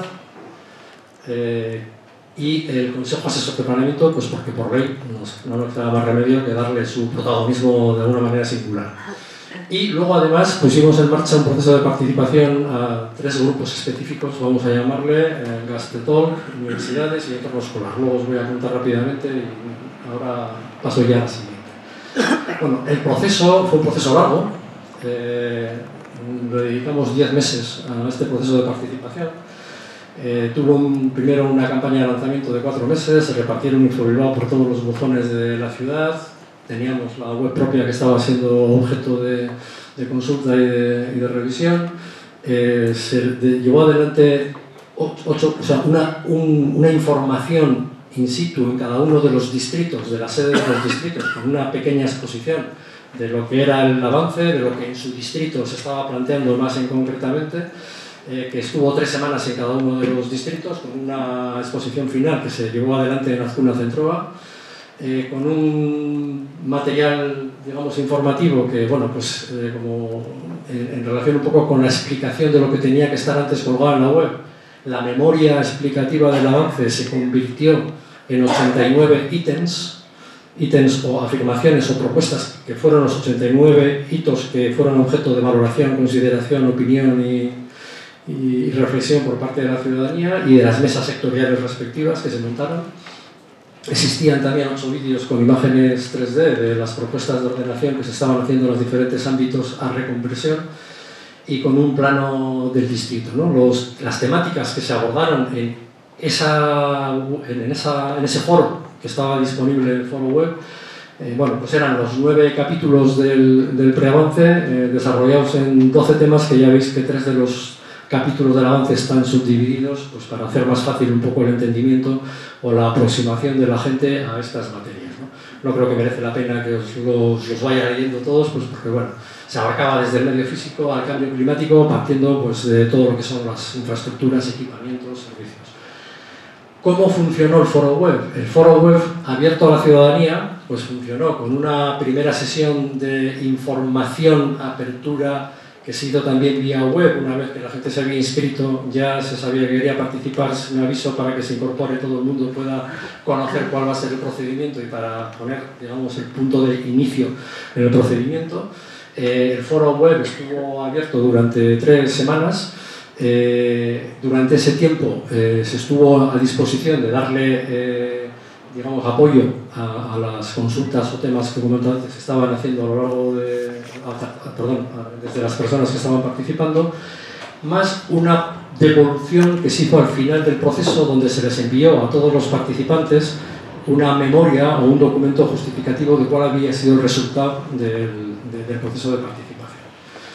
eh, y el Consejo Asesor de Planeamiento, pues porque por ley nos, no nos queda más remedio que darle su protagonismo de alguna manera singular. Y luego además pusimos en marcha un proceso de participación a tres grupos específicos, vamos a llamarle eh, Gastetol, universidades y entorno escolar. Luego os voy a contar rápidamente y ahora paso ya a la siguiente. Bueno, el proceso fue un proceso largo. Eh, Le dedicamos diez meses a este proceso de participación. Eh, tuvo un, primero una campaña de lanzamiento de cuatro meses, se repartieron Infobilbao por todos los buzones de la ciudad, teníamos la web propia que estaba siendo objeto de, de consulta y de, y de revisión. Eh, se de, llevó adelante ocho, o sea, una, un, una información in situ en cada uno de los distritos, de las sedes de los distritos, con una pequeña exposición de lo que era el avance, de lo que en su distrito se estaba planteando más en concretamente, eh, que estuvo tres semanas en cada uno de los distritos, con una exposición final que se llevó adelante en Azcuna Centroa, eh, con un material, digamos, informativo que, bueno, pues eh, como en, en relación un poco con la explicación de lo que tenía que estar antes colgado en la web, la memoria explicativa del avance se convirtió en ochenta y nueve ítems, ítems o afirmaciones o propuestas que fueron los ochenta y nueve hitos que fueron objeto de valoración, consideración, opinión y, y reflexión por parte de la ciudadanía y de las mesas sectoriales respectivas que se montaron. Existían también ocho vídeos con imágenes tres D de las propuestas de ordenación que se estaban haciendo en los diferentes ámbitos a reconversión y con un plano del distrito, ¿no? Los, las temáticas que se abordaron en, esa, en, esa, en ese foro que estaba disponible en el foro web, eh, bueno, pues eran los nueve capítulos del, del preavance eh, desarrollados en doce temas que ya veis que tres de los capítulos del avance están subdivididos pues para hacer más fácil un poco el entendimiento o la aproximación de la gente a estas materias, ¿no? No creo que merece la pena que os los, los vaya leyendo todos, pues porque bueno, se abarcaba desde el medio físico al cambio climático, partiendo pues de todo lo que son las infraestructuras, equipamientos, servicios. ¿Cómo funcionó el foro web? El foro web abierto a la ciudadanía pues funcionó con una primera sesión de información, apertura, que se hizo también vía web. Una vez que la gente se había inscrito ya se sabía que quería participar, un aviso para que se incorpore todo el mundo, pueda conocer cuál va a ser el procedimiento y para poner, digamos, el punto de inicio en el procedimiento. Eh, el foro web estuvo abierto durante tres semanas. Eh, durante ese tiempo eh, se estuvo a disposición de darle eh, digamos, apoyo a, a las consultas o temas que como antes se estaban haciendo a lo largo de a, a, perdón, a, desde las personas que estaban participando, más una devolución que se hizo al final del proceso donde se les envió a todos los participantes una memoria o un documento justificativo de cuál había sido el resultado del, de, del proceso de participación.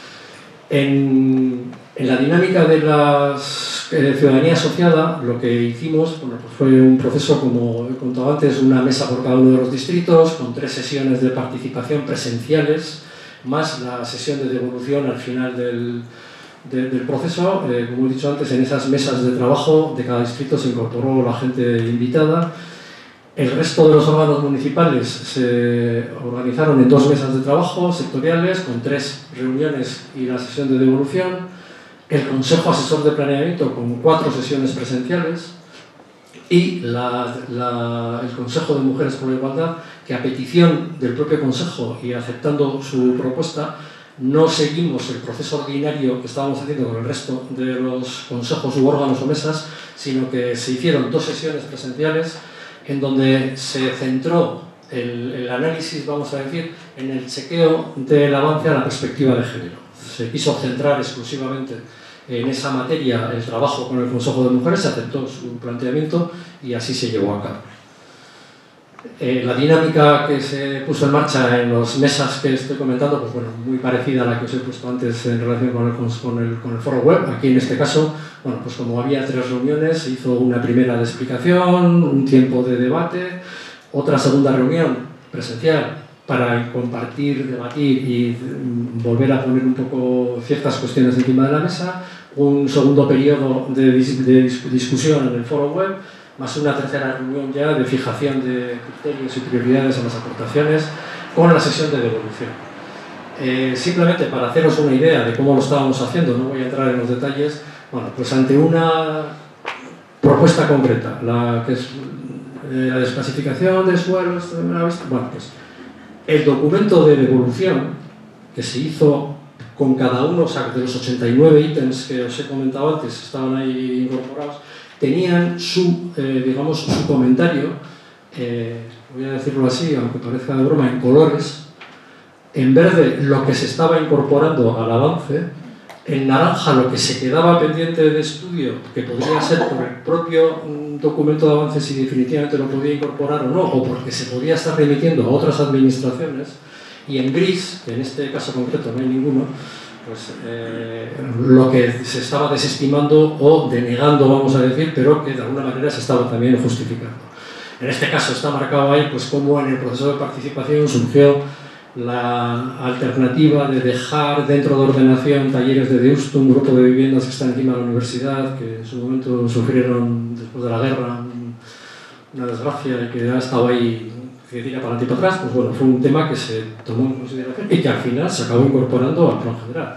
En, en la dinámica de la eh, ciudadanía asociada, lo que hicimos bueno, pues fue un proceso, como he contado antes, una mesa por cada uno de los distritos, con tres sesiones de participación presenciales, más la sesión de devolución al final del, de, del proceso. Eh, como he dicho antes, en esas mesas de trabajo de cada distrito se incorporó la gente invitada. El resto de los órganos municipales se organizaron en dos mesas de trabajo sectoriales, con tres reuniones y la sesión de devolución. El Consejo Asesor de Planeamiento, con cuatro sesiones presenciales. y la, la, el Consejo de Mujeres por la Igualdad, que a petición del propio Consejo y aceptando su propuesta, no seguimos el proceso ordinario que estábamos haciendo con el resto de los consejos u órganos o mesas, sino que se hicieron dos sesiones presenciales en donde se centró el, el análisis, vamos a decir, en el chequeo del avance a la perspectiva de género. Se quiso centrar exclusivamente en esa materia el trabajo con el Consejo de Mujeres, se aceptó su planteamiento y así se llevó a cabo. Eh, la dinámica que se puso en marcha en las mesas que estoy comentando, pues bueno, muy parecida a la que os he puesto antes en relación con el, con el, con el foro web. Aquí en este caso, bueno, pues como había tres reuniones, se hizo una primera de explicación, un tiempo de debate, otra segunda reunión presencial para compartir, debatir y volver a poner un poco ciertas cuestiones encima de la mesa, un segundo periodo de, dis de dis discusión en el foro web, más una tercera reunión ya de fijación de criterios y prioridades en las aportaciones, con la sesión de devolución. Eh, simplemente para haceros una idea de cómo lo estábamos haciendo, no voy a entrar en los detalles, bueno, pues ante una propuesta concreta, la que es eh, la desclasificación de suelos, bueno, pues el documento de devolución que se hizo con cada uno, o sea, de los ochenta y nueve ítems que os he comentado antes, estaban ahí incorporados, tenían su, eh, digamos, su comentario, eh, voy a decirlo así, aunque parezca de broma, en colores, en verde lo que se estaba incorporando al avance, en naranja lo que se quedaba pendiente de estudio, que podría ser por el propio documento de avance si definitivamente lo podía incorporar o no, o porque se podía estar remitiendo a otras administraciones, y en gris, que en este caso concreto no hay ninguno, pues eh, lo que se estaba desestimando o denegando, vamos a decir, pero que de alguna manera se estaba también justificando. En este caso está marcado ahí pues cómo en el proceso de participación surgió la alternativa de dejar dentro de ordenación talleres de Deusto, un grupo de viviendas que está encima de la universidad, que en su momento sufrieron después de la guerra una desgracia y que ha estado ahí que tira para adelante y para atrás. Pues bueno, fue un tema que se tomó en consideración y que al final se acabó incorporando al plan general.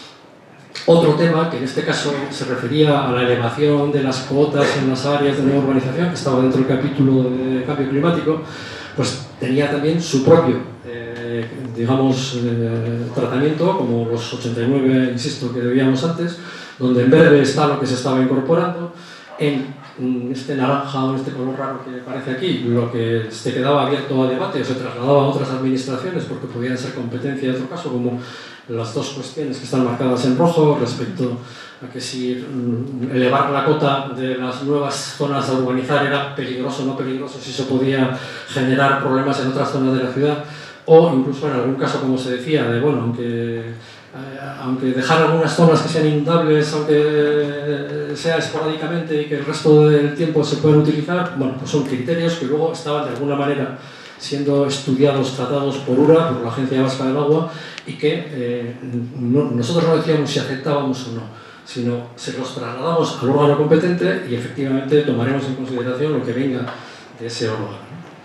Otro tema, que en este caso se refería a la elevación de las cuotas en las áreas de nueva urbanización, que estaba dentro del capítulo de cambio climático, pues tenía también su propio, eh, digamos, eh, tratamiento, como los ochenta y nueve, insisto, que debíamos antes, donde en verde está lo que se estaba incorporando, en este naranja o en este color raro que aparece aquí, lo que se quedaba abierto a debate o se trasladaba a otras administraciones porque podían ser competencia de otro caso, como las dos cuestiones que están marcadas en rojo respecto a que si elevar la cota de las nuevas zonas a urbanizar era peligroso o no peligroso, si eso podía generar problemas en otras zonas de la ciudad, o incluso en algún caso, como se decía, de bueno, aunque aunque dejar algunas zonas que sean inundables, aunque sea esporádicamente y que el resto del tiempo se puedan utilizar, bueno, pues son criterios que luego estaban de alguna manera siendo estudiados, tratados por URA, por la Agencia Vasca del Agua, y que eh, no, nosotros no decíamos si aceptábamos o no, sino se los trasladamos al órgano competente y efectivamente tomaremos en consideración lo que venga de ese órgano.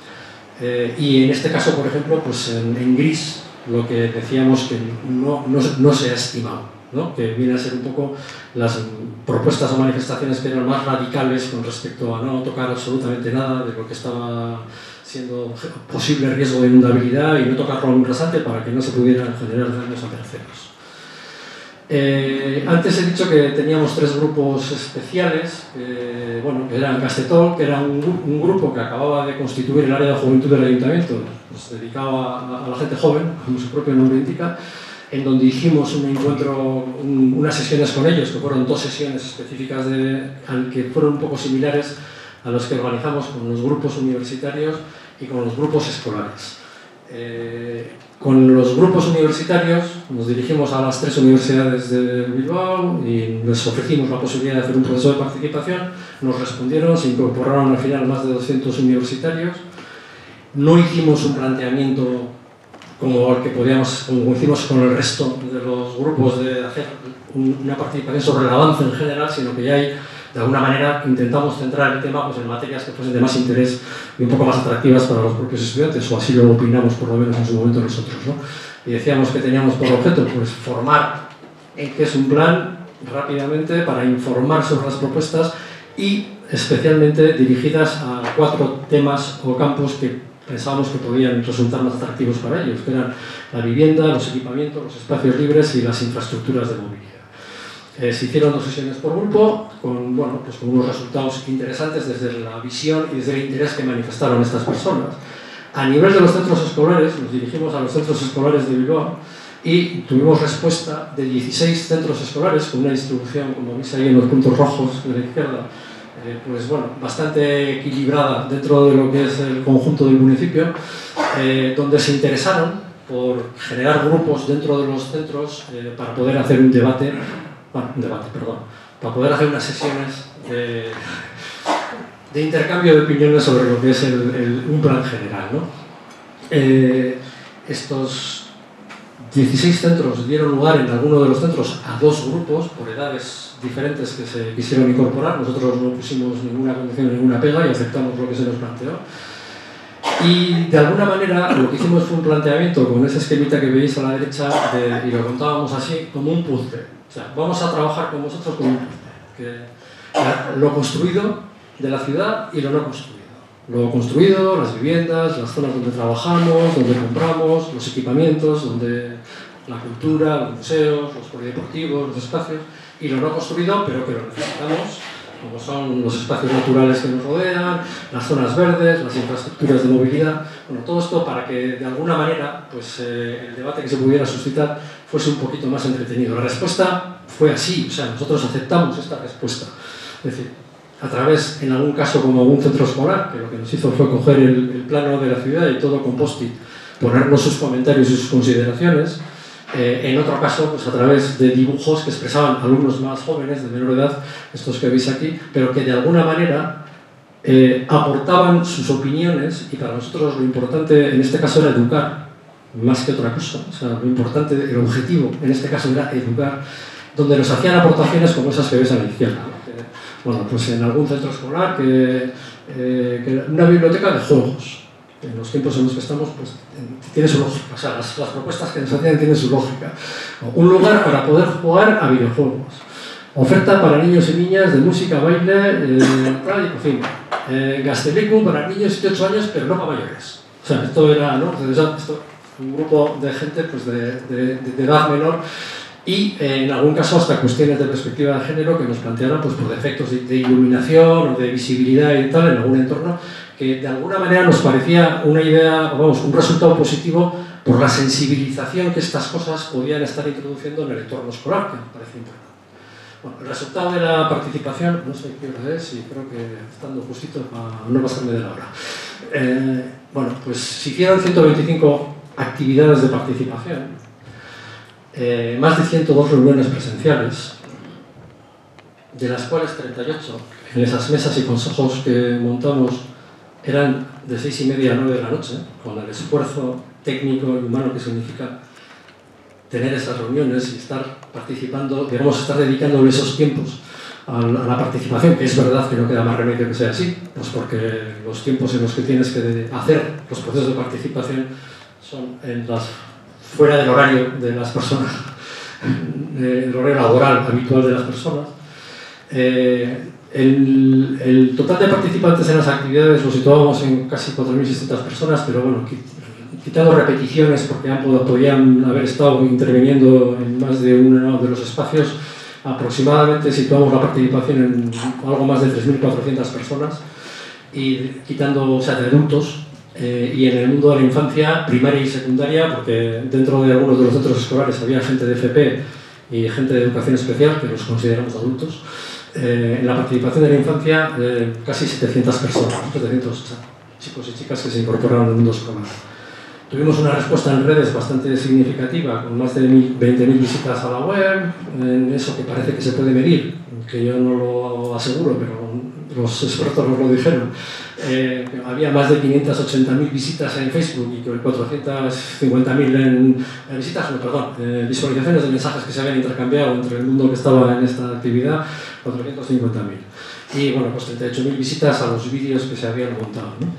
Eh, y en este caso, por ejemplo, pues en, en gris, lo que decíamos que no, no, no se ha estimado, ¿no? Que viene a ser un poco las propuestas o manifestaciones que eran más radicales con respecto a no tocar absolutamente nada de lo que estaba siendo posible riesgo de inundabilidad y no tocarlo en un rasante para que no se pudieran generar daños a terceros. Eh, antes he dicho que teníamos tres grupos especiales, que, bueno, que eran Castetol, que era un, un grupo que acababa de constituir el área de juventud del ayuntamiento, pues, dedicado a, a la gente joven, como su propio nombre indica, en donde hicimos un encuentro, un, unas sesiones con ellos, que fueron dos sesiones específicas de, que fueron un poco similares a los que organizamos con los grupos universitarios y con los grupos escolares. Eh, con los grupos universitarios nos dirigimos a las tres universidades de Bilbao y les ofrecimos la posibilidad de hacer un proceso de participación. Nos respondieron, se incorporaron al final más de doscientos universitarios. No hicimos un planteamiento como el que podíamos, como hicimos con el resto de los grupos, de hacer una participación sobre el avance en general, sino que ya hay, de alguna manera, intentamos centrar el tema pues, en materias que fuesen de más interés y un poco más atractivas para los propios estudiantes, o así lo opinamos por lo menos en su momento nosotros, ¿no? Y decíamos que teníamos por objeto pues, formar en qué es un plan rápidamente para informar sobre las propuestas y especialmente dirigidas a cuatro temas o campos que pensábamos que podían resultar más atractivos para ellos, que eran la vivienda, los equipamientos, los espacios libres y las infraestructuras de movilidad. Eh, se hicieron dos sesiones por grupo, con, bueno, pues con unos resultados interesantes desde la visión y desde el interés que manifestaron estas personas. A nivel de los centros escolares, nos dirigimos a los centros escolares de Bilbao y tuvimos respuesta de dieciséis centros escolares, con una distribución, como veis ahí en los puntos rojos de la izquierda, eh, pues bueno, bastante equilibrada dentro de lo que es el conjunto del municipio, eh, donde se interesaron por generar grupos dentro de los centros eh, para poder hacer un debate, bueno, un debate, perdón, para poder hacer unas sesiones de, de intercambio de opiniones sobre lo que es el, el, un plan general, ¿no? Eh, estos dieciséis centros dieron lugar en alguno de los centros a dos grupos por edades diferentes que se quisieron incorporar. Nosotros no pusimos ninguna condición, ninguna pega y aceptamos lo que se nos planteó. Y de alguna manera lo que hicimos fue un planteamiento con ese esquemita que veis a la derecha de, y lo contábamos así como un puzzle. O sea, vamos a trabajar con vosotros con un puzzle. Que, lo construido de la ciudad y lo no construido. Lo construido, las viviendas, las zonas donde trabajamos, donde compramos, los equipamientos, donde la cultura, los museos, los polideportivos, los espacios, y lo no construido, pero que lo necesitamos, como son los espacios naturales que nos rodean, las zonas verdes, las infraestructuras de movilidad. Bueno, todo esto para que de alguna manera pues, eh, el debate que se pudiera suscitar fuese un poquito más entretenido. La respuesta fue así, o sea, nosotros aceptamos esta respuesta. Es decir, a través, en algún caso, como un centro escolar, que lo que nos hizo fue coger el, el plano de la ciudad y todo con post-it, ponernos sus comentarios y sus consideraciones. Eh, en otro caso, pues a través de dibujos que expresaban alumnos más jóvenes, de menor edad, estos que veis aquí, pero que de alguna manera eh, aportaban sus opiniones, y para nosotros lo importante en este caso era educar, más que otra cosa. O sea, lo importante, el objetivo en este caso era educar, donde nos hacían aportaciones como esas que veis a la izquierda, ¿no? Que, bueno, pues en algún centro escolar, que, eh, que una biblioteca de juegos. En los tiempos en los que estamos, pues tiene su lógica. O sea, las, las propuestas que nos hacían tienen su lógica. Un lugar para poder jugar a videojuegos. Oferta para niños y niñas de música, baile, eh, tal, en fin. Eh, Gazteleku para niños de siete ocho años, pero no para mayores. O sea, esto era, ¿no? Esto, un grupo de gente pues, de, de, de edad menor. Y eh, en algún caso hasta cuestiones de perspectiva de género que nos plantearon pues, por defectos de, de iluminación o de visibilidad y tal en algún entorno, que de alguna manera nos parecía una idea, vamos, un resultado positivo por la sensibilización que estas cosas podían estar introduciendo en el entorno escolar, que me parece importante. Bueno, el resultado de la participación, no sé qué hora es y creo que estando justito para no pasarme de la hora. Eh, bueno, pues se hicieron ciento veinticinco actividades de participación. Eh, más de ciento dos reuniones presenciales, de las cuales treinta y ocho en esas mesas y consejos que montamos eran de seis y media a nueve de la noche, con el esfuerzo técnico y humano que significa tener esas reuniones y estar participando, digamos, estar dedicándole esos tiempos a la participación, que es verdad que no queda más remedio que sea así, pues porque los tiempos en los que tienes que hacer los procesos de participación son en las fuera del horario de las personas, el horario laboral habitual de las personas. Eh, el, el total de participantes en las actividades lo situábamos en casi cuatro mil seiscientas personas, pero bueno, quitando repeticiones porque han, podían haber estado interviniendo en más de uno de los espacios, aproximadamente situamos la participación en algo más de tres mil cuatrocientas personas, y quitando, o sea, de adultos. Eh, y en el mundo de la infancia, primaria y secundaria, porque dentro de algunos de los centros escolares había gente de F P y gente de educación especial, que los consideramos adultos, eh, en la participación de la infancia eh, casi setecientas personas, setecientos o sea, chicos y chicas que se incorporaron al mundo escolar. Tuvimos una respuesta en redes bastante significativa, con más de veinte mil visitas a la web, en eso que parece que se puede medir, que yo no lo aseguro, pero los expertos nos lo dijeron. Eh, había más de quinientas ochenta mil visitas en Facebook y cuatrocientas cincuenta mil en, en visitas, no, perdón, eh, visualizaciones de mensajes que se habían intercambiado entre el mundo que estaba en esta actividad, cuatrocientas cincuenta mil. Y bueno, pues treinta y ocho mil visitas a los vídeos que se habían montado, ¿no?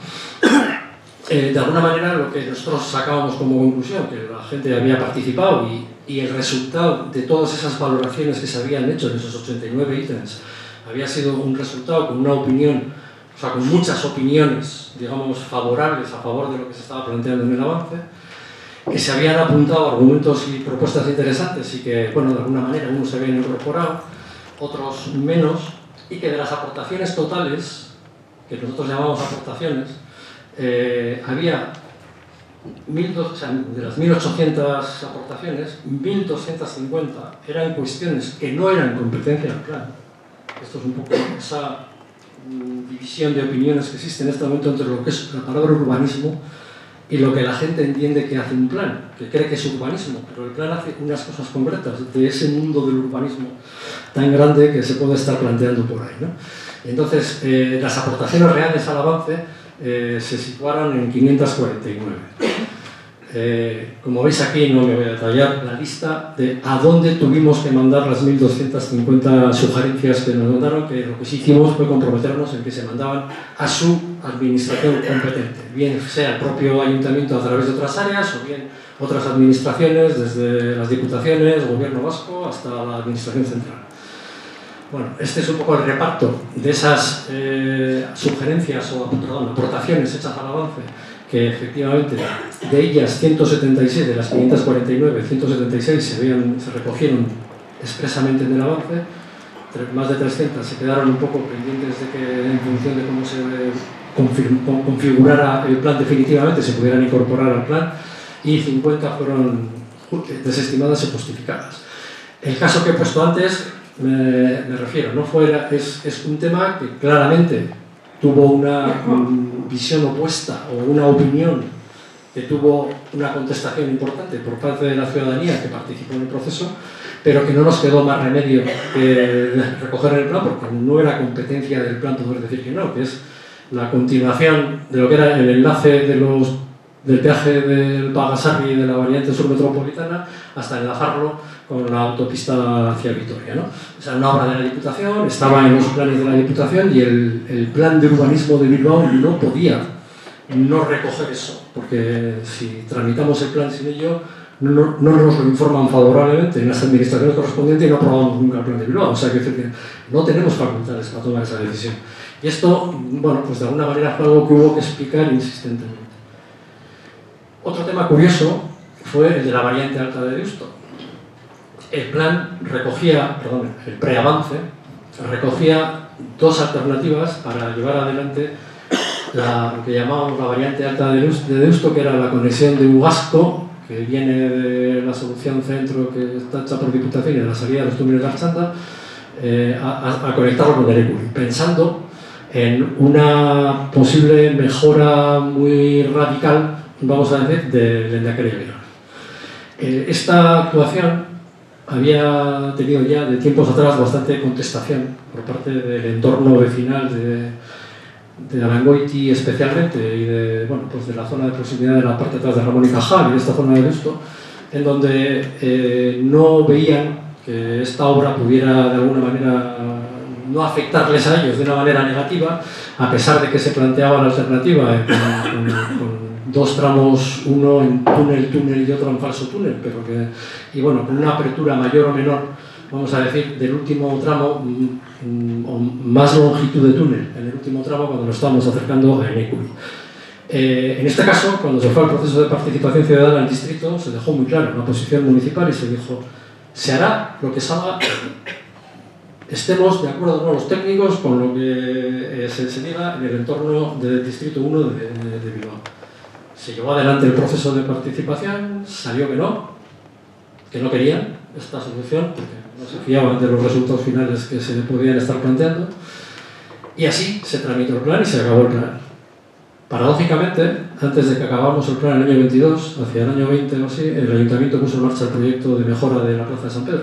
Eh, de alguna manera lo que nosotros sacábamos como conclusión, que la gente había participado y, y el resultado de todas esas valoraciones que se habían hecho en esos ochenta y nueve ítems había sido un resultado con una opinión, o sea, con muchas opiniones, digamos, favorables a favor de lo que se estaba planteando en el avance, que se habían apuntado argumentos y propuestas interesantes y que, bueno, de alguna manera unos se habían incorporado, otros menos, y que de las aportaciones totales, que nosotros llamamos aportaciones, eh, había mil dos, o sea, de las mil ochocientas aportaciones, mil doscientas cincuenta eran cuestiones que no eran competencia del plan. Esto es un poco esa mm, división de opiniones que existe en este momento entre lo que es la palabra urbanismo y lo que la gente entiende que hace un plan, que cree que es urbanismo, pero el plan hace unas cosas concretas de ese mundo del urbanismo tan grande que se puede estar planteando por ahí, ¿no? Entonces, eh, las aportaciones reales al avance eh, se situaron en quinientas cuarenta y nueve. Eh, como veis aquí, no me voy a detallar la lista de a dónde tuvimos que mandar las mil doscientas cincuenta sugerencias que nos mandaron, que lo que sí hicimos fue comprometernos en que se mandaban a su administración competente, bien sea el propio ayuntamiento a través de otras áreas o bien otras administraciones, desde las diputaciones, gobierno vasco, hasta la administración central. Bueno, este es un poco el reparto de esas eh, sugerencias o perdón, aportaciones hechas al avance, que efectivamente de ellas ciento setenta y seis, de las quinientas cuarenta y nueve, ciento setenta y seis se, habían, se recogieron expresamente en el avance, más de trescientas se quedaron un poco pendientes de que en función de cómo se configurara el plan definitivamente se pudieran incorporar al plan, y cincuenta fueron desestimadas y justificadas. El caso que he puesto antes, me, me refiero, no fuera, es, es un tema que claramente tuvo una um, visión opuesta o una opinión que tuvo una contestación importante por parte de la ciudadanía que participó en el proceso, pero que no nos quedó más remedio que recoger el plan, porque no era competencia del plan poder decir que no, que es la continuación de lo que era el enlace de los, del peaje del Pagasarri y de la variante sur metropolitana hasta enlazarlo con la autopista hacia Vitoria, ¿no? O sea, una obra de la Diputación, estaba en los planes de la Diputación y el, el plan de urbanismo de Bilbao no podía no recoger eso, porque si tramitamos el plan sin ello, no, no nos lo informan favorablemente en las administraciones correspondientes y no aprobamos nunca el plan de Bilbao. O sea, que, que no tenemos facultades para tomar esa decisión. Y esto, bueno, pues de alguna manera fue algo que hubo que explicar insistentemente. Otro tema curioso fue el de la variante alta de Deusto. El plan recogía, perdón, el preavance, recogía dos alternativas para llevar adelante la, lo que llamábamos la variante alta de Deusto, que era la conexión de Ugasco, que viene de la solución centro que está hecha por Diputación y de la salida de los túneles de Archanda, eh, a, a conectarlo con Erekuri, pensando en una posible mejora muy radical, vamos a decir, del Lehendakari Eguiguren. Eh, esta actuación había tenido ya de tiempos atrás bastante contestación por parte del entorno vecinal de, de Arangoiti especialmente y de, bueno, pues de la zona de proximidad de la parte atrás de Ramón y Cajal y de esta zona de Deusto, en donde eh, no veían que esta obra pudiera de alguna manera no afectarles a ellos de una manera negativa, a pesar de que se planteaba la alternativa eh, con, con, con dos tramos, uno en túnel, túnel y otro en falso túnel, pero que, y bueno, con una apertura mayor o menor, vamos a decir, del último tramo, mm, o más longitud de túnel, en el último tramo cuando nos estábamos acercando a Erekuri. Eh, en este caso, cuando se fue al proceso de participación ciudadana en el distrito, se dejó muy claro la posición municipal y se dijo, se hará lo que salga, estemos de acuerdo con los técnicos con lo que eh, se, se diga en el entorno del distrito uno de, de, de Bilbao. Se llevó adelante el proceso de participación, salió que no, que no querían esta solución, porque no se fiaban de los resultados finales que se podían estar planteando, y así se tramitó el plan y se acabó el plan. Paradójicamente, antes de que acabáramos el plan en el año veintidós, hacia el año veinte o así, el Ayuntamiento puso en marcha el proyecto de mejora de la Plaza de San Pedro.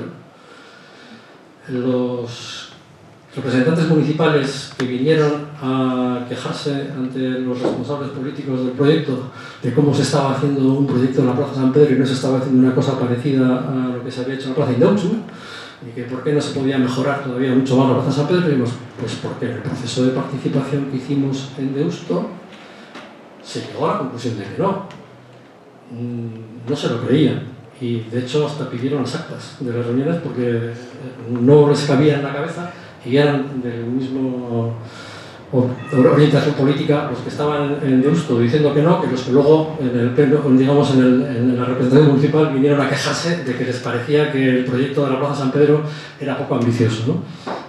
Los representantes municipales que vinieron a quejarse ante los responsables políticos del proyecto de cómo se estaba haciendo un proyecto en la Plaza San Pedro y no se estaba haciendo una cosa parecida a lo que se había hecho en la Plaza Indautxu, y que por qué no se podía mejorar todavía mucho más la Plaza San Pedro, y dijimos, pues porque en el proceso de participación que hicimos en Deusto se llegó a la conclusión de que no, no se lo creían, y de hecho hasta pidieron las actas de las reuniones porque no les cabía en la cabeza y eran del mismo orientación política los que estaban en Deusto diciendo que no, que los que luego en el pleno, digamos en, el, en la representación municipal vinieron a quejarse de que les parecía que el proyecto de la Plaza San Pedro era poco ambicioso, ¿no?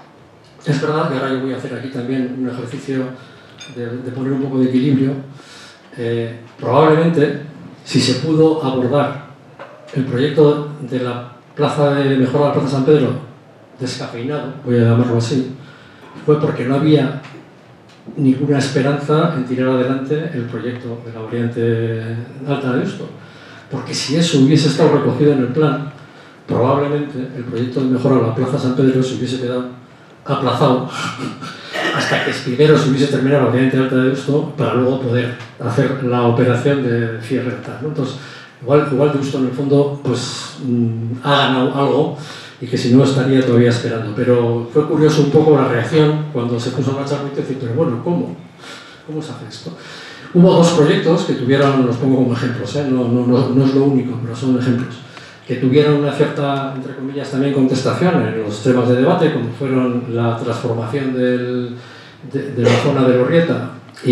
Es verdad que ahora yo voy a hacer aquí también un ejercicio de, de poner un poco de equilibrio. Eh, probablemente, si se pudo abordar el proyecto de la plaza de mejora de la Plaza San Pedro descafeinado, voy a llamarlo así, fue porque no había ninguna esperanza en tirar adelante el proyecto de la variante alta de Deusto. Porque si eso hubiese estado recogido en el plan, probablemente el proyecto de mejora de la Plaza San Pedro se hubiese quedado aplazado hasta que primero se hubiese terminado la variante alta de Deusto para luego poder hacer la operación de cierre tal, ¿no? Entonces, igual, igual Deusto en el fondo pues, mmm, ha ganado algo y que si no estaría todavía esperando. Pero fue curioso un poco la reacción cuando se puso en marcha el proyecto y decir, pero bueno, ¿cómo? ¿Cómo se hace esto? Hubo dos proyectos que tuvieron, los pongo como ejemplos, ¿eh? no, no, no, no es lo único, pero son ejemplos, que tuvieron una cierta, entre comillas, también contestación en los temas de debate, como fueron la transformación del, de, de la zona de Lorrieta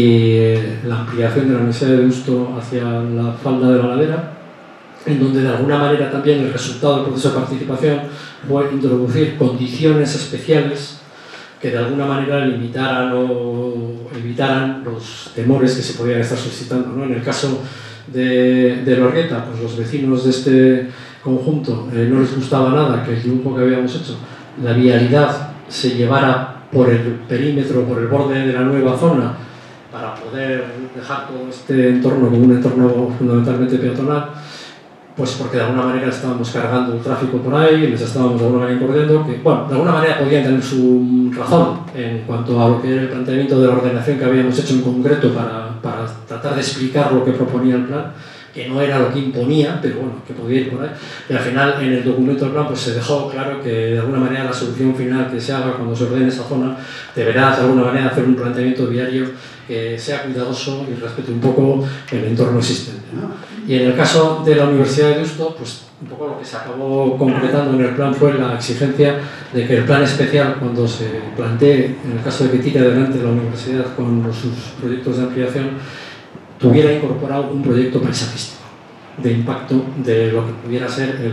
y la ampliación de la Universidad de Deusto hacia la falda de la ladera, en donde de alguna manera también el resultado del proceso de participación fue introducir condiciones especiales que de alguna manera limitaran o evitaran los temores que se podían estar suscitando, ¿no? En el caso de, de Lorrieta, pues los vecinos de este conjunto eh, no les gustaba nada que el dibujo que habíamos hecho, la vialidad se llevara por el perímetro, por el borde de la nueva zona, para poder dejar todo este entorno como un entorno fundamentalmente peatonal. Pues porque de alguna manera estábamos cargando el tráfico por ahí, les estábamos de alguna manera incordiando, que, bueno, de alguna manera podían tener su razón en cuanto a lo que era el planteamiento de la ordenación que habíamos hecho en concreto para, para tratar de explicar lo que proponía el plan, que no era lo que imponía, pero bueno, que podía ir por ahí. Y al final, en el documento del plan, pues se dejó claro que de alguna manera la solución final que se haga cuando se ordene esa zona deberá de alguna manera hacer un planteamiento viario que sea cuidadoso y respete un poco el entorno existente, ¿no? Y en el caso de la Universidad de Deusto, pues un poco lo que se acabó concretando en el plan fue la exigencia de que el plan especial, cuando se plantee, en el caso de que tire adelante la universidad con sus proyectos de ampliación, tuviera incorporado un proyecto paisajístico de impacto de lo que pudiera ser el,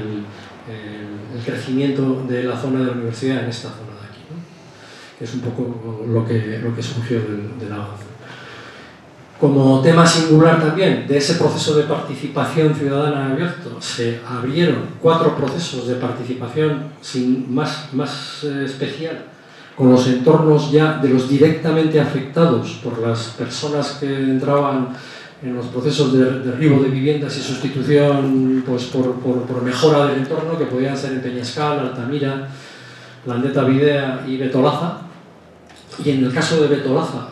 el, el crecimiento de la zona de la universidad en esta zona de aquí, ¿no? Que es un poco lo que, lo que surgió del, del avance. Como tema singular también de ese proceso de participación ciudadana abierto, se abrieron cuatro procesos de participación sin, más, más eh, especial, con los entornos ya de los directamente afectados por las personas que entraban en los procesos de derribo de viviendas y sustitución pues, por, por, por mejora del entorno, que podían ser en Peñascal, Altamira, Landeta Videa y Betolaza. Y en el caso de Betolaza,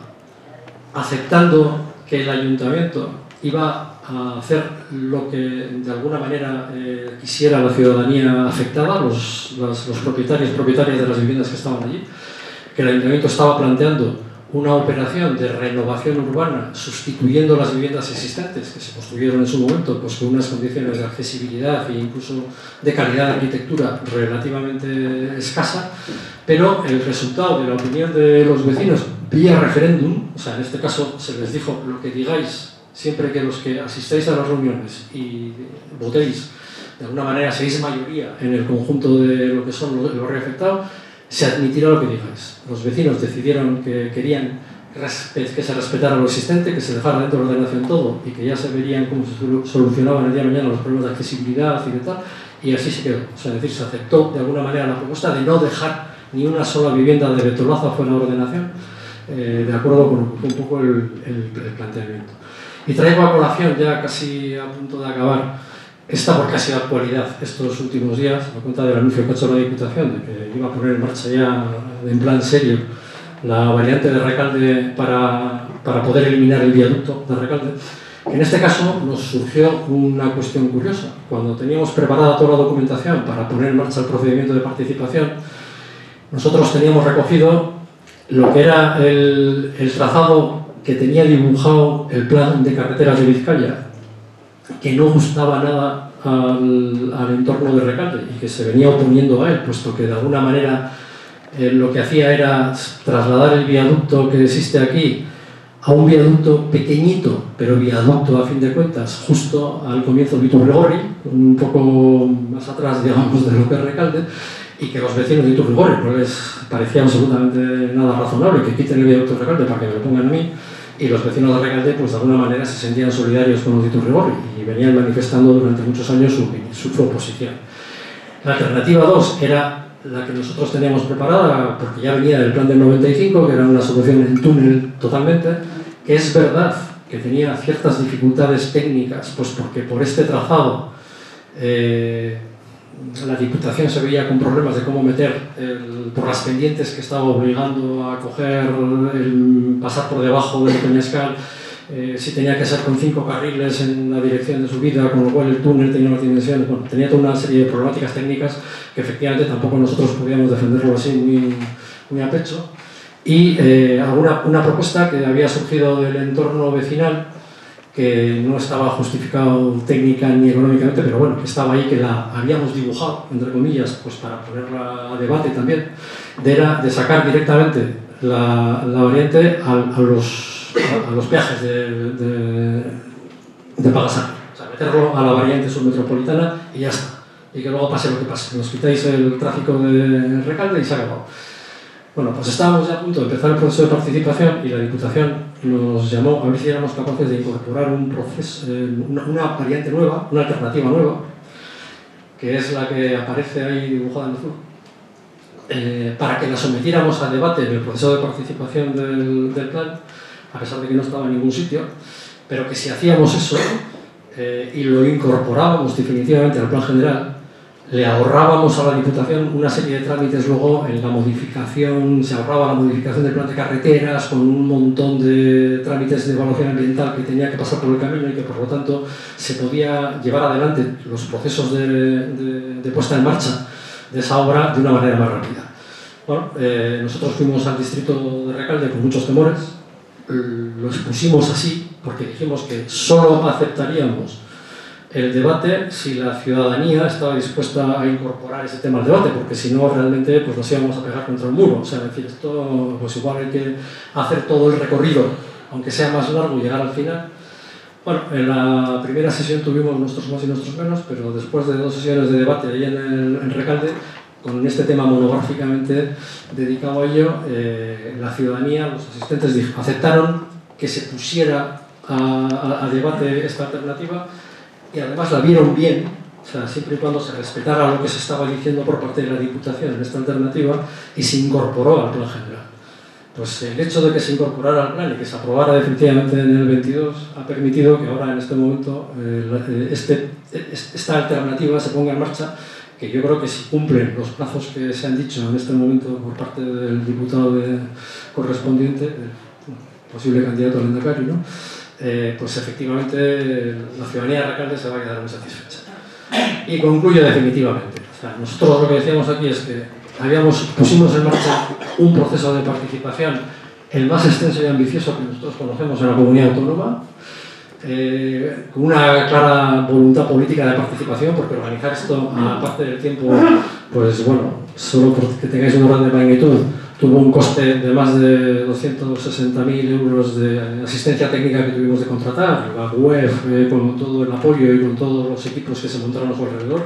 aceptando que el ayuntamiento iba a hacer lo que de alguna manera eh, quisiera la ciudadanía afectada, los, los, los propietarios propietarias de las viviendas que estaban allí, que el ayuntamiento estaba planteando una operación de renovación urbana sustituyendo las viviendas existentes que se construyeron en su momento pues, con unas condiciones de accesibilidad e incluso de calidad de arquitectura relativamente escasa, pero el resultado de la opinión de los vecinos vía referéndum, o sea, en este caso se les dijo lo que digáis siempre que los que asistáis a las reuniones y votéis, de alguna manera seáis mayoría en el conjunto de lo que son los, los reafectados, se admitirá lo que digáis. Los vecinos decidieron que querían que se respetara lo existente, que se dejara dentro de la ordenación todo y que ya se verían cómo se solucionaban el día de mañana los problemas de accesibilidad y de tal, y así se quedó. O sea, es decir, se aceptó de alguna manera la propuesta de no dejar ni una sola vivienda de Betolaza fuera de la ordenación, eh, de acuerdo con lo que fue un poco el, el, el planteamiento. Y traigo a colación, ya casi a punto de acabar, esta porque ha sido actualidad estos últimos días, a cuenta del anuncio que ha hecho la Diputación de que iba a poner en marcha ya en plan serio la variante de Recalde para, para poder eliminar el viaducto de Recalde. En este caso nos surgió una cuestión curiosa. Cuando teníamos preparada toda la documentación para poner en marcha el procedimiento de participación, nosotros teníamos recogido lo que era el, el trazado que tenía dibujado el plan de carreteras de Vizcaya, que no gustaba nada al, al entorno de Recalde y que se venía oponiendo a él, puesto que de alguna manera eh, lo que hacía era trasladar el viaducto que existe aquí a un viaducto pequeñito, pero viaducto a fin de cuentas, justo al comienzo de Iturrigorri, un poco más atrás, digamos, de lo que es Recalde, y que los vecinos de Iturrigorri no les parecía absolutamente nada razonable que quiten el viaducto de Recalde para que me lo pongan a mí, y los vecinos de Recalde, pues de alguna manera se sentían solidarios con los de Iturrigorri y venían manifestando durante muchos años su, su, su oposición. La alternativa dos era la que nosotros teníamos preparada, porque ya venía del plan del noventa y cinco, que era una solución en túnel totalmente, que es verdad que tenía ciertas dificultades técnicas, pues porque por este trazado eh, la Diputación se veía con problemas de cómo meter, el, por las pendientes que estaba obligando a coger, el, pasar por debajo del Peñascal, eh, si tenía que ser con cinco carriles en la dirección de subida, con lo cual el túnel tenía unas dimensiones, bueno, tenía toda una serie de problemáticas técnicas que efectivamente tampoco nosotros podíamos defenderlo así muy, muy a pecho. Y eh, alguna, una propuesta que había surgido del entorno vecinal, que no estaba justificado técnica ni económicamente, pero bueno, que estaba ahí, que la habíamos dibujado, entre comillas, pues para ponerla a debate también, de, era de sacar directamente la, la variante a, a, los, a, a los peajes de, de, de Pagasar. O sea, meterlo a la variante submetropolitana y ya está. Y que luego pase lo que pase. Nos quitáis el tráfico de Recalde y se ha acabado. Bueno, pues estábamos ya a punto de empezar el proceso de participación y la Diputación nos llamó a ver si éramos capaces de incorporar un proceso, eh, una, una variante nueva, una alternativa nueva, que es la que aparece ahí dibujada en azul, eh, para que la sometiéramos a debate en el proceso de participación del, del plan, a pesar de que no estaba en ningún sitio, pero que si hacíamos eso eh, y lo incorporábamos definitivamente al plan general, le ahorrábamos a la Diputación una serie de trámites luego en la modificación, se ahorraba la modificación del plan de carreteras con un montón de trámites de evaluación ambiental que tenía que pasar por el camino y que por lo tanto se podía llevar adelante los procesos de, de, de puesta en marcha de esa obra de una manera más rápida. Bueno, eh, nosotros fuimos al distrito de Recalde con muchos temores, lo expusimos así porque dijimos que solo aceptaríamos el debate si la ciudadanía estaba dispuesta a incorporar ese tema al debate, porque si no realmente pues nos íbamos a pegar contra el muro. O sea, decir, esto pues igual hay que hacer todo el recorrido, aunque sea más largo, y llegar al final. Bueno, en la primera sesión tuvimos nuestros más y nuestros menos, pero después de dos sesiones de debate ahí en, el, en Recalde, con este tema monográficamente dedicado a ello, eh, la ciudadanía, los asistentes aceptaron que se pusiera a, a, a debate esta alternativa, y además la vieron bien, o sea, siempre y cuando se respetara lo que se estaba diciendo por parte de la Diputación en esta alternativa, y se incorporó al plan general. Pues el hecho de que se incorporara al plan y que se aprobara definitivamente en el veintidós ha permitido que ahora en este momento eh, este, esta alternativa se ponga en marcha, que yo creo que si cumplen los plazos que se han dicho en este momento por parte del diputado de, correspondiente, el posible candidato al lehendakari, ¿no? Eh, pues efectivamente la ciudadanía de Recalde se va a quedar muy satisfecha. Y concluyo definitivamente. O sea, nosotros lo que decíamos aquí es que habíamos, pusimos en marcha un proceso de participación el más extenso y ambicioso que nosotros conocemos en la comunidad autónoma, eh, con una clara voluntad política de participación, porque organizar esto a parte del tiempo, pues bueno, solo porque tengáis un orden de magnitud, tuvo un coste de más de doscientos sesenta mil euros de asistencia técnica que tuvimos de contratar, la web, eh, con todo el apoyo y con todos los equipos que se montaron a su alrededor,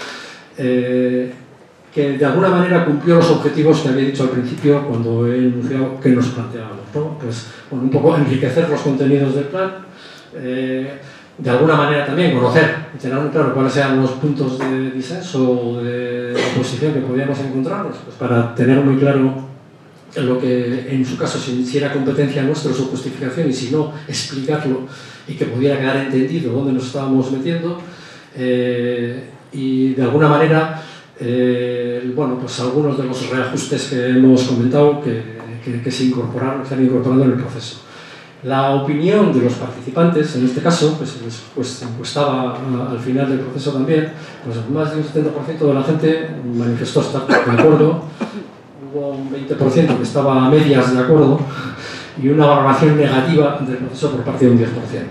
eh, que de alguna manera cumplió los objetivos que había dicho al principio cuando he enunciado que nos planteábamos, ¿no? Pues, bueno, un poco enriquecer los contenidos del plan, eh, de alguna manera también conocer y tener muy claro cuáles eran los puntos de disenso o de oposición que podíamos encontrarnos, pues para tener muy claro lo que en su caso si era competencia nuestra su justificación, y si no, explicarlo y que pudiera quedar entendido dónde nos estábamos metiendo, eh, y de alguna manera eh, bueno, pues algunos de los reajustes que hemos comentado que, que, que se incorporaron, que se han incorporado en el proceso. La opinión de los participantes, en este caso, que se les pues, encuestaba al final del proceso también, pues más de un setenta por ciento de la gente manifestó estar de acuerdo. Hubo un veinte por ciento que estaba a medias de acuerdo y una valoración negativa del proceso por parte de un diez por ciento.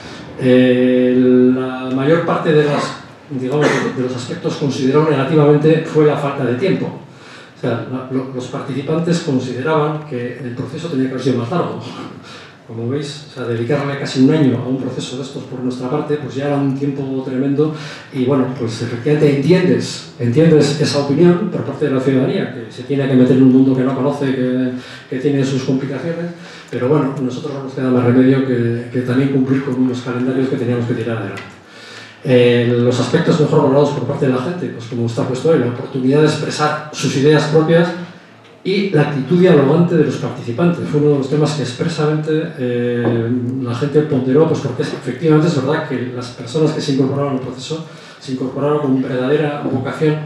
Eh, la mayor parte de, las, digamos, de los aspectos considerados negativamente fue la falta de tiempo. O sea, lo, los participantes consideraban que el proceso tenía que haber sido más largo. Como veis, o sea, dedicarle casi un año a un proceso de estos por nuestra parte, pues ya era un tiempo tremendo y bueno, pues efectivamente entiendes, entiendes esa opinión por parte de la ciudadanía, que se tiene que meter en un mundo que no conoce, que, que tiene sus complicaciones, pero bueno, nosotros no nos queda más remedio que, que también cumplir con unos calendarios que teníamos que tirar adelante. Eh, los aspectos mejor valorados por parte de la gente, pues como está puesto hoy, la oportunidad de expresar sus ideas propias y la actitud dialogante de los participantes. Fue uno de los temas que expresamente eh, la gente ponderó, pues porque es, efectivamente es verdad que las personas que se incorporaron al proceso se incorporaron con verdadera vocación.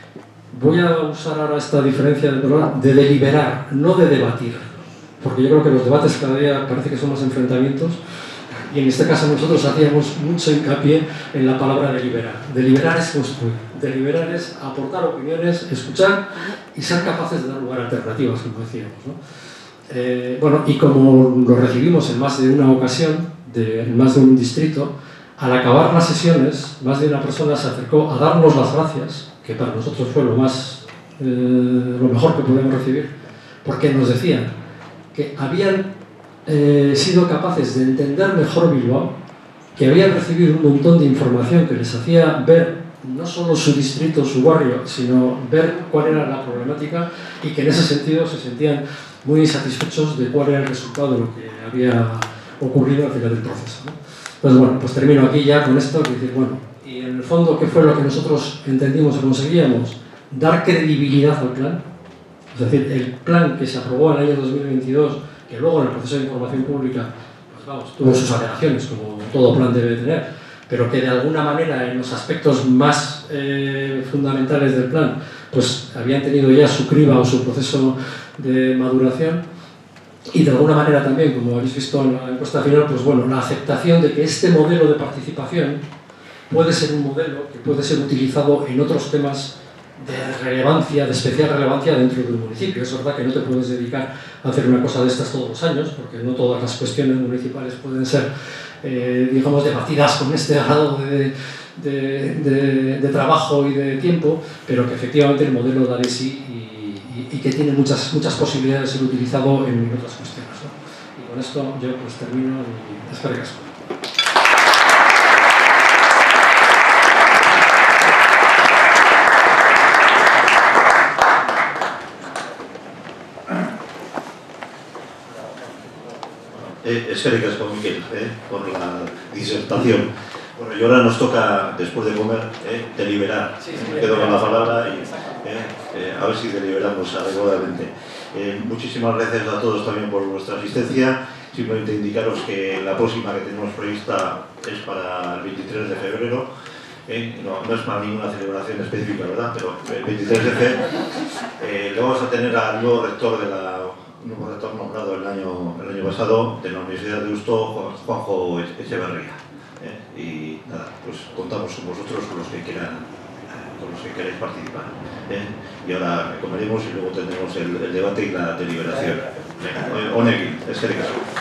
Voy a usar ahora esta diferencia de, de deliberar, no de debatir, porque yo creo que los debates cada día parece que son más enfrentamientos. Y en este caso nosotros hacíamos mucho hincapié en la palabra deliberar. Deliberar es construir, deliberar es aportar opiniones, escuchar y ser capaces de dar lugar a alternativas, como decíamos, ¿no? Eh, bueno, y como lo recibimos en más de una ocasión, de, en más de un distrito, al acabar las sesiones, más de una persona se acercó a darnos las gracias, que para nosotros fue lo, más, eh, lo mejor que podíamos recibir, porque nos decían que habían Eh, sido capaces de entender mejor Bilbao, que habían recibido un montón de información que les hacía ver no solo su distrito, su barrio, sino ver cuál era la problemática y que en ese sentido se sentían muy satisfechos de cuál era el resultado de lo que había ocurrido al final del proceso, ¿no? Pues bueno, pues termino aquí ya con esto, que decir, bueno, y en el fondo, ¿qué fue lo que nosotros entendimos y conseguíamos? Dar credibilidad al plan, es decir, el plan que se aprobó en el año dos mil veintidós, que luego en el proceso de información pública pues vamos, tuvo sus alegaciones, como todo plan debe tener, pero que de alguna manera en los aspectos más eh, fundamentales del plan pues habían tenido ya su criba o su proceso de maduración, y de alguna manera también, como habéis visto en la encuesta final, pues bueno, la aceptación de que este modelo de participación puede ser un modelo que puede ser utilizado en otros temas de relevancia, de especial relevancia dentro del municipio. Es verdad que no te puedes dedicar a hacer una cosa de estas todos los años, porque no todas las cuestiones municipales pueden ser, eh, digamos, debatidas con este grado de, de, de, de trabajo y de tiempo, pero que efectivamente el modelo da de sí y, y, y que tiene muchas, muchas posibilidades de ser utilizado en otras cuestiones, ¿no? Y con esto yo pues termino y espero que eso. Eh, Eskerrik asko, Miquel, eh, por la disertación. Bueno, y ahora nos toca, después de comer, eh, deliberar. Sí, sí, Me quedo con la palabra y eh, eh, a ver si deliberamos adecuadamente. Eh, muchísimas gracias a todos también por vuestra asistencia. Simplemente indicaros que la próxima que tenemos prevista es para el veintitrés de febrero. Eh, no, no es para ninguna celebración específica, ¿verdad? Pero el veintitrés de febrero eh, le vamos a tener al nuevo rector de la nuevo rector nombrado el año, el año pasado de la Universidad de Deusto, Juanjo Echeverría. ¿eh? Y nada, pues contamos con vosotros, con los que quieran, con los que queréis participar. ¿eh? Y ahora comeremos y luego tendremos el, el debate y la deliberación. Venga, Onekin, es que de caso.